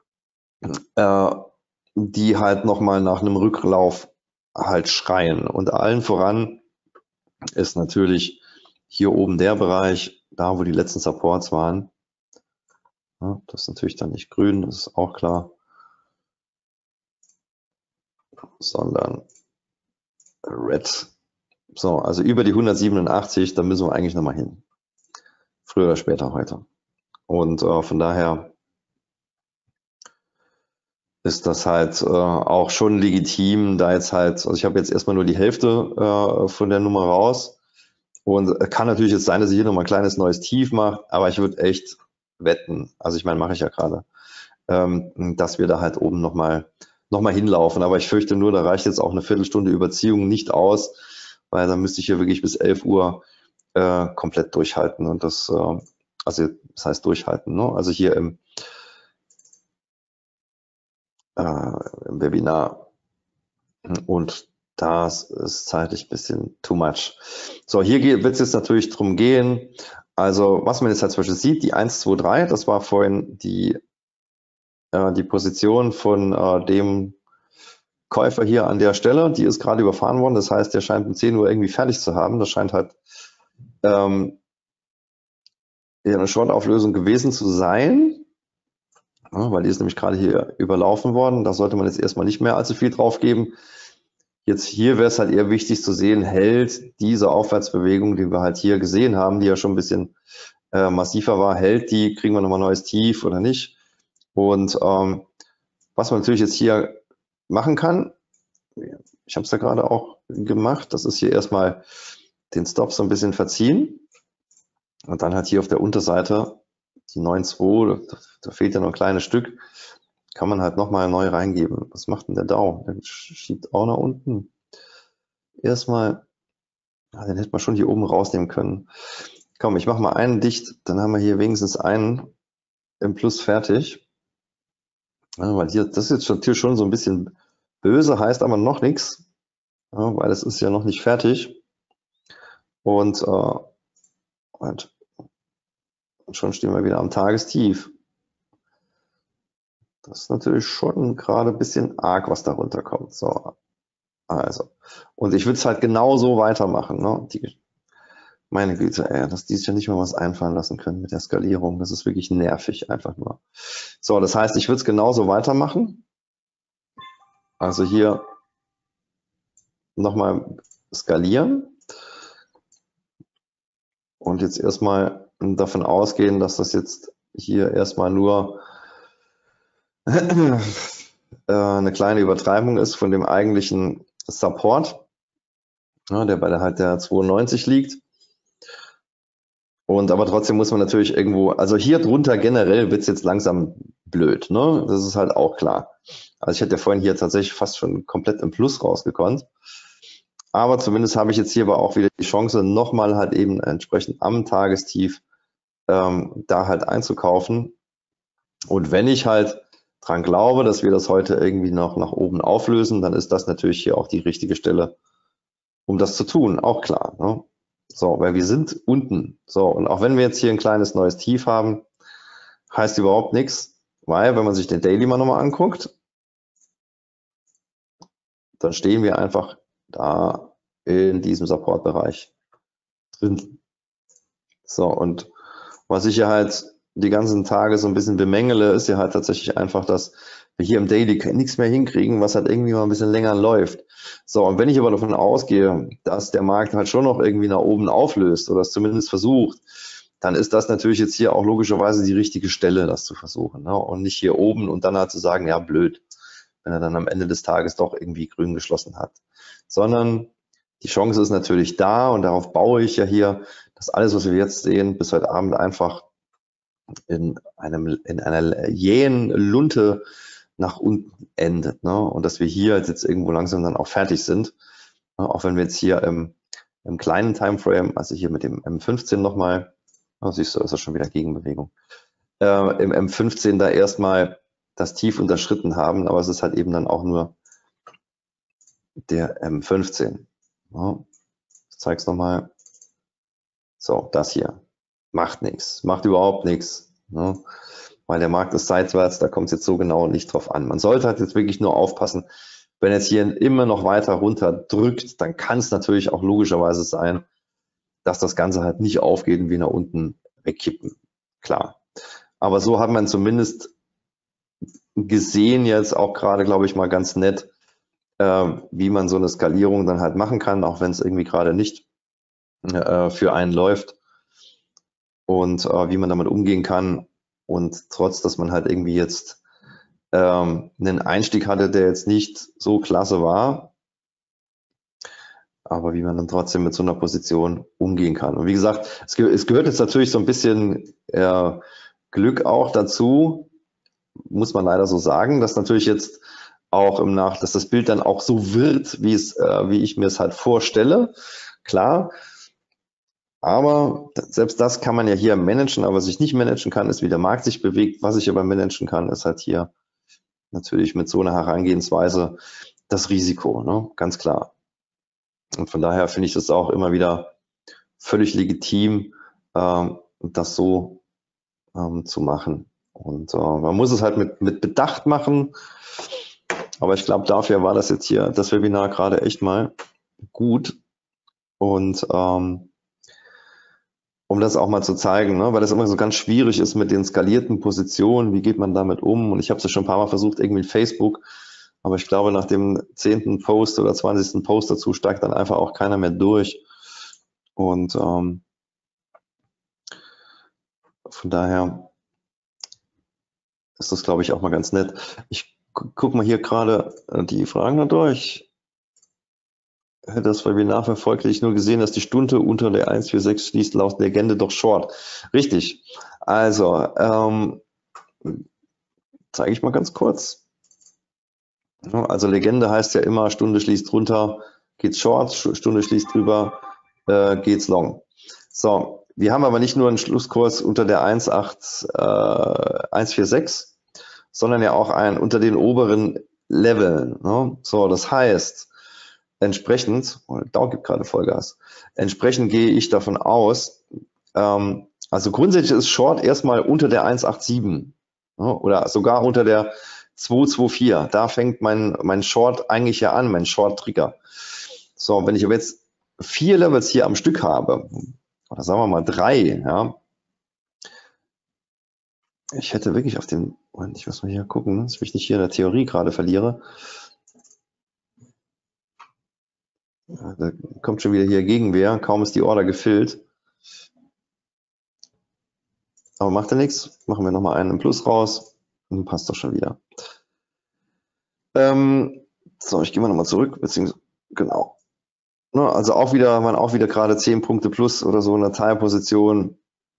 die halt nochmal nach einem Rücklauf halt schreien. Und allen voran ist natürlich hier oben der Bereich, da wo die letzten Supports waren. Ja, das ist natürlich dann nicht grün, das ist auch klar, sondern red. So, also über die 187, da müssen wir eigentlich nochmal hin. Früher oder später heute. Und von daher ist das halt auch schon legitim, da jetzt halt, also ich habe jetzt erstmal nur die Hälfte von der Nummer raus und kann natürlich jetzt sein, dass ich hier nochmal ein kleines neues Tief mache, aber ich würde echt wetten, also ich meine, mache ich ja gerade, dass wir da halt oben nochmal hinlaufen, aber ich fürchte nur, da reicht jetzt auch eine Viertelstunde Überziehung nicht aus, weil dann müsste ich hier wirklich bis 11 Uhr komplett durchhalten und das, also das heißt durchhalten, ne? Also hier im Webinar. Und das ist zeitlich ein bisschen too much. So, hier wird es jetzt natürlich drum gehen. Also, was man jetzt halt zum Beispiel sieht, die 1, 2, 3, das war vorhin die Position von dem Käufer hier an der Stelle. Die ist gerade überfahren worden. Das heißt, der scheint um 10 Uhr irgendwie fertig zu haben. Das scheint halt eine Short-Auflösung gewesen zu sein. Ja, weil die ist nämlich gerade hier überlaufen worden. Da sollte man jetzt erstmal nicht mehr allzu viel drauf geben. Jetzt hier wäre es halt eher wichtig zu sehen, hält diese Aufwärtsbewegung, die wir halt hier gesehen haben, die ja schon ein bisschen massiver war, hält die, kriegen wir nochmal ein neues Tief oder nicht. Und was man natürlich jetzt hier machen kann, ich habe es ja gerade auch gemacht, das ist hier erstmal den Stop so ein bisschen verziehen und dann halt hier auf der Unterseite die 9,2, da fehlt ja noch ein kleines Stück, kann man halt nochmal neu reingeben. Was macht denn der DAO? Der schiebt auch nach unten. Erstmal, den hätte man schon hier oben rausnehmen können. Komm, ich mache mal einen dicht, dann haben wir hier wenigstens einen im Plus fertig. Ja, weil hier, das ist jetzt schon so ein bisschen böse, heißt aber noch nichts, ja, weil es ist ja noch nicht fertig. Und schon stehen wir wieder am Tagestief. Das ist natürlich schon gerade ein bisschen arg, was darunter kommt. So, also. Und ich würde es halt genauso weitermachen. Ne? Meine Güte, dass die sich ja nicht mal was einfallen lassen können mit der Skalierung. Das ist wirklich nervig, einfach nur. So, das heißt, ich würde es genauso weitermachen. Also hier nochmal skalieren. Und jetzt erstmal davon ausgehen, dass das jetzt hier erstmal nur eine kleine Übertreibung ist von dem eigentlichen Support, ja, der bei der 92 liegt. Und aber trotzdem muss man natürlich irgendwo, also hier drunter generell wird es jetzt langsam blöd, ne? Das ist halt auch klar. Also ich hätte ja vorhin hier tatsächlich fast schon komplett im Plus rausgekonnt. Aber zumindest habe ich jetzt hier aber auch wieder die Chance, nochmal halt eben entsprechend am Tagestief da halt einzukaufen. Und wenn ich halt dran glaube, dass wir das heute irgendwie noch nach oben auflösen, dann ist das natürlich hier auch die richtige Stelle, um das zu tun, auch klar. Ne? So, weil wir sind unten. So, und auch wenn wir jetzt hier ein kleines neues Tief haben, heißt überhaupt nichts, weil wenn man sich den Daily mal nochmal anguckt, dann stehen wir einfach da in diesem Support-Bereich drin. So, und was ich ja halt die ganzen Tage so ein bisschen bemängele, ist ja halt tatsächlich einfach, dass wir hier im Daily nichts mehr hinkriegen, was halt irgendwie mal ein bisschen länger läuft. So, und wenn ich aber davon ausgehe, dass der Markt halt schon noch irgendwie nach oben auflöst oder es zumindest versucht, dann ist das natürlich jetzt hier auch logischerweise die richtige Stelle, das zu versuchen. Ne? Und nicht hier oben und dann halt zu sagen, ja, blöd, wenn er dann am Ende des Tages doch irgendwie grün geschlossen hat. Sondern die Chance ist natürlich da und darauf baue ich ja hier, dass alles, was wir jetzt sehen, bis heute Abend einfach in einer jähen Lunte nach unten endet. Ne? Und dass wir hier jetzt irgendwo langsam dann auch fertig sind. Ne? Auch wenn wir jetzt hier im kleinen Timeframe, also hier mit dem M15 nochmal, siehst du, ist das schon wieder Gegenbewegung, im M15 da erstmal das Tief unterschritten haben, aber es ist halt eben dann auch nur der M15. Ja, ich zeige es nochmal. So, das hier macht nichts, macht überhaupt nichts. Ne? Weil der Markt ist seitwärts, da kommt es jetzt so genau nicht drauf an. Man sollte halt jetzt wirklich nur aufpassen, wenn jetzt hier immer noch weiter runter drückt, dann kann es natürlich auch logischerweise sein, dass das Ganze halt nicht aufgeht und wir nach unten wegkippen. Klar. Aber so hat man zumindest gesehen jetzt auch gerade, glaube ich, mal ganz nett, wie man so eine Skalierung dann halt machen kann, auch wenn es irgendwie gerade nicht für einen läuft und wie man damit umgehen kann. Und trotz, dass man halt irgendwie jetzt einen Einstieg hatte, der jetzt nicht so klasse war, aber wie man dann trotzdem mit so einer Position umgehen kann. Und wie gesagt, es gehört jetzt natürlich so ein bisschen Glück auch dazu, muss man leider so sagen, dass natürlich jetzt auch dass das Bild dann auch so wird, wie ich mir es halt vorstelle. Klar, aber selbst das kann man ja hier managen, aber was ich nicht managen kann, ist, wie der Markt sich bewegt. Was ich aber managen kann, ist halt hier natürlich mit so einer Herangehensweise das Risiko, ne? Ganz klar. Und von daher finde ich das auch immer wieder völlig legitim, das so zu machen. Und man muss es halt mit Bedacht machen. Aber ich glaube, dafür war das jetzt hier, das Webinar gerade echt mal gut. Und um das auch mal zu zeigen, ne? Weil das immer so ganz schwierig ist mit den skalierten Positionen. Wie geht man damit um? Und ich habe es ja schon ein paar Mal versucht, irgendwie in Facebook. Aber ich glaube, nach dem 10. Post oder 20. Post dazu steigt dann einfach auch keiner mehr durch. Und von daher ist das, glaube ich, auch mal ganz nett. Ich gucke mal hier gerade die Fragen da durch. Das Webinar verfolgt, hätte ich nur gesehen, dass die Stunde unter der 146 schließt, laut Legende doch Short. Richtig. Also, zeige ich mal ganz kurz. Also Legende heißt ja immer, Stunde schließt drunter, geht's Short, Stunde schließt drüber, geht's Long. So, wir haben aber nicht nur einen Schlusskurs unter der 146, sondern ja auch einen unter den oberen Leveln. Ne? So, das heißt, entsprechend, Dow gibt gerade Vollgas, entsprechend gehe ich davon aus, also grundsätzlich ist Short erstmal unter der 187, ne? Oder sogar unter der 224. Da fängt mein Short eigentlich ja an, mein Short-Trigger. So, wenn ich aber jetzt 4 Levels hier am Stück habe, oder sagen wir mal 3, ja, ich hätte wirklich auf den, ich muss mal hier gucken, dass ich nicht hier in der Theorie gerade verliere. Da kommt schon wieder hier Gegenwehr, kaum ist die Order gefüllt. Aber macht ja nichts. Machen wir nochmal einen im Plus raus. Und dann passt doch schon wieder. So, ich gehe mal nochmal zurück, beziehungsweise, genau. Ne, also waren auch wieder gerade 10 Punkte plus oder so in der Teilposition.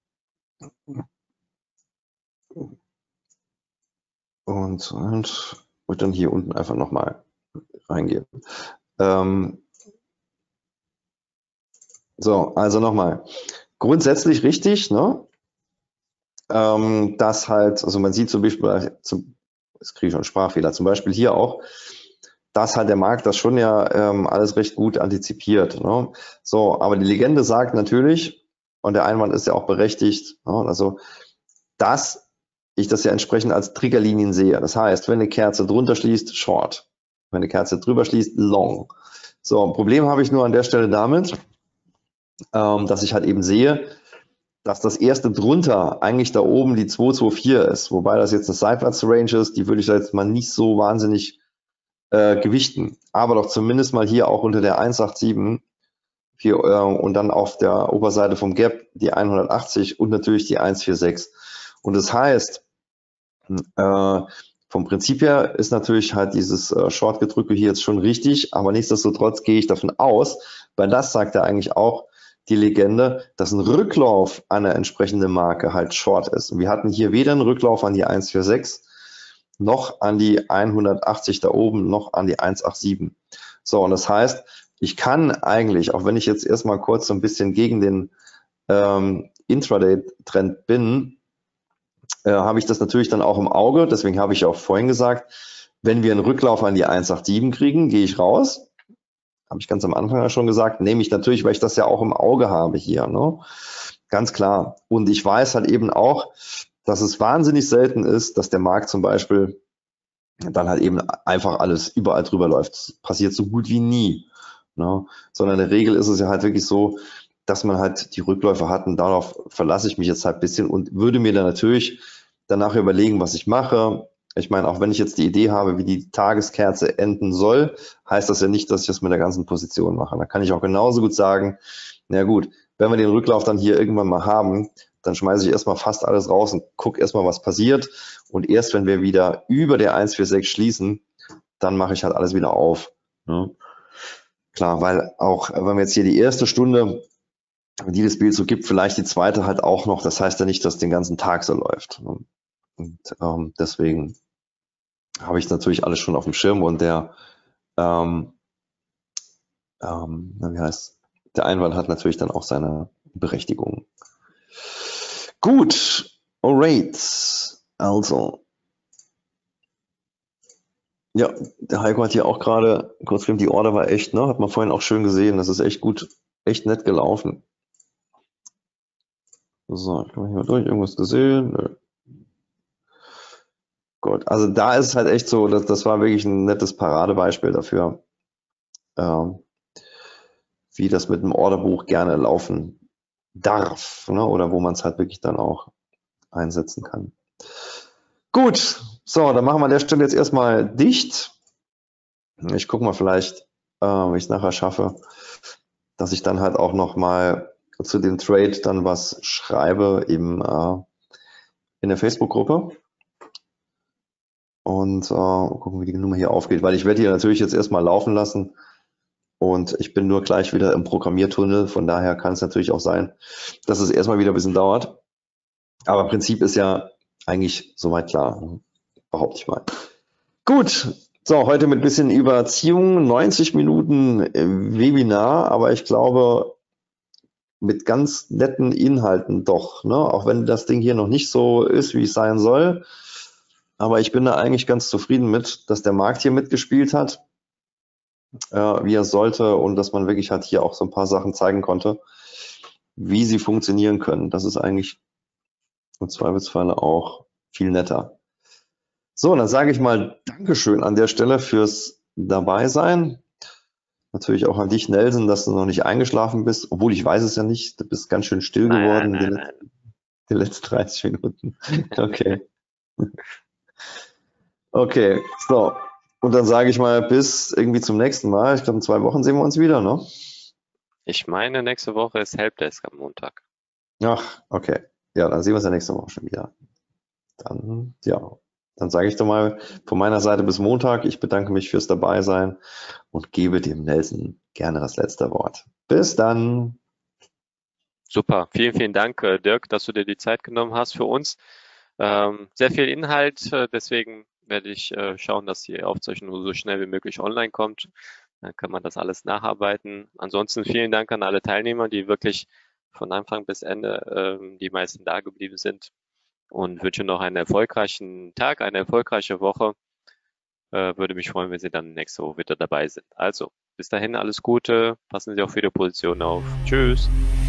Und dann hier unten einfach nochmal reingehen. So, also nochmal. Grundsätzlich richtig, ne? Dass halt, also man sieht zum Beispiel, jetzt kriege ich schon einen Sprachfehler, zum Beispiel hier auch, dass halt der Markt das schon ja alles recht gut antizipiert. Ne? So, aber die Legende sagt natürlich, und der Einwand ist ja auch berechtigt, ne? Also, dass ich das ja entsprechend als Triggerlinien sehe. Das heißt, wenn eine Kerze drunter schließt, Short. Wenn eine Kerze drüber schließt, Long. So, ein Problem habe ich nur an der Stelle damit, dass ich halt eben sehe, dass das erste drunter eigentlich da oben die 224 ist, wobei das jetzt eine Seitwärts-Range ist, die würde ich da jetzt mal nicht so wahnsinnig gewichten, aber doch zumindest mal hier auch unter der 187 hier, und dann auf der Oberseite vom Gap die 180 und natürlich die 146. Und das heißt, vom Prinzip her ist natürlich halt dieses Short-Gedrücke hier jetzt schon richtig, aber nichtsdestotrotz gehe ich davon aus, weil das sagt ja eigentlich auch die Legende, dass ein Rücklauf an eine entsprechende Marke halt Short ist. Und wir hatten hier weder einen Rücklauf an die 146 noch an die 180 da oben, noch an die 187. So, und das heißt, ich kann eigentlich, auch wenn ich jetzt erstmal kurz so ein bisschen gegen den Intraday-Trend bin, habe ich das natürlich dann auch im Auge. Deswegen habe ich auch vorhin gesagt, wenn wir einen Rücklauf an die 187 kriegen, gehe ich raus. Habe ich ganz am Anfang ja schon gesagt, nehme ich natürlich, weil ich das ja auch im Auge habe hier. Ne? Ganz klar. Und ich weiß halt eben auch, dass es wahnsinnig selten ist, dass der Markt zum Beispiel dann halt eben einfach alles überall drüber läuft. Das passiert so gut wie nie. Ne? Sondern in der Regel ist es ja halt wirklich so, dass man halt die Rückläufe hat und darauf verlasse ich mich jetzt halt ein bisschen und würde mir dann natürlich danach überlegen, was ich mache. Ich meine, auch wenn ich jetzt die Idee habe, wie die Tageskerze enden soll, heißt das ja nicht, dass ich das mit der ganzen Position mache. Da kann ich auch genauso gut sagen, na gut, wenn wir den Rücklauf dann hier irgendwann mal haben, dann schmeiße ich erstmal fast alles raus und gucke erstmal, was passiert. Und erst wenn wir wieder über der 146 schließen, dann mache ich halt alles wieder auf. Ne? Klar, weil auch, wenn wir jetzt hier die erste Stunde, die das Bild so gibt, vielleicht die zweite halt auch noch. Das heißt ja nicht, dass den ganzen Tag so läuft. Ne? Und deswegen habe ich natürlich alles schon auf dem Schirm und der, wie heißt, der Einwand hat natürlich dann auch seine Berechtigung. Gut, alright. Also, ja, der Heiko hat hier auch gerade, kurz geschrieben, die Order war echt, ne? Hat man vorhin auch schön gesehen. Das ist echt gut, echt nett gelaufen. So, ich komme hier mal durch. Irgendwas gesehen? Nö. Gut, also da ist es halt echt so, das war wirklich ein nettes Paradebeispiel dafür, wie das mit dem Orderbuch gerne laufen darf, ne? Oder wo man es halt wirklich dann auch einsetzen kann. Gut, so, dann machen wir an der Stelle jetzt erstmal dicht. Ich gucke mal vielleicht, wenn ich es nachher schaffe, dass ich dann halt auch noch mal zu dem Trade dann was schreibe in der Facebook-Gruppe. Und gucken, wie die Nummer hier aufgeht, weil ich werde hier natürlich jetzt erstmal laufen lassen und ich bin nur gleich wieder im Programmiertunnel, von daher kann es natürlich auch sein, dass es erstmal wieder ein bisschen dauert. Aber Prinzip ist ja eigentlich soweit klar, behaupte ich mal. Gut, so, heute mit ein bisschen Überziehung, 90 Minuten Webinar, aber ich glaube, mit ganz netten Inhalten doch, ne? Auch wenn das Ding hier noch nicht so ist, wie es sein soll. Aber ich bin da eigentlich ganz zufrieden mit, dass der Markt hier mitgespielt hat, wie er sollte und dass man wirklich halt hier auch so ein paar Sachen zeigen konnte, wie sie funktionieren können. Das ist eigentlich im Zweifelsfalle auch viel netter. So, dann sage ich mal Dankeschön an der Stelle fürs Dabeisein. Natürlich auch an dich, Nelson, dass du noch nicht eingeschlafen bist, obwohl ich weiß es ja nicht. Du bist ganz schön still geworden Nein. die letzten 30 Minuten. Okay. Okay, so. Und dann sage ich mal bis irgendwie zum nächsten Mal. Ich glaube, in 2 Wochen sehen wir uns wieder, ne? Ich meine, nächste Woche ist Helpdesk am Montag. Ach, okay. Ja, dann sehen wir uns ja nächste Woche schon wieder. Dann, ja, dann sage ich doch mal von meiner Seite bis Montag. Ich bedanke mich fürs Dabeisein und gebe dem Nelson gerne das letzte Wort. Bis dann. Super, vielen Dank, Dirk, dass du dir die Zeit genommen hast für uns. Sehr viel Inhalt, deswegen werde ich schauen, dass die Aufzeichnung so schnell wie möglich online kommt. Dann kann man das alles nacharbeiten. Ansonsten vielen Dank an alle Teilnehmer, die wirklich von Anfang bis Ende die meisten da geblieben sind, und wünsche noch einen erfolgreichen Tag, eine erfolgreiche Woche. Würde mich freuen, wenn Sie dann nächste Woche wieder dabei sind. Also, bis dahin alles Gute, passen Sie auf Ihre Position auf. Tschüss.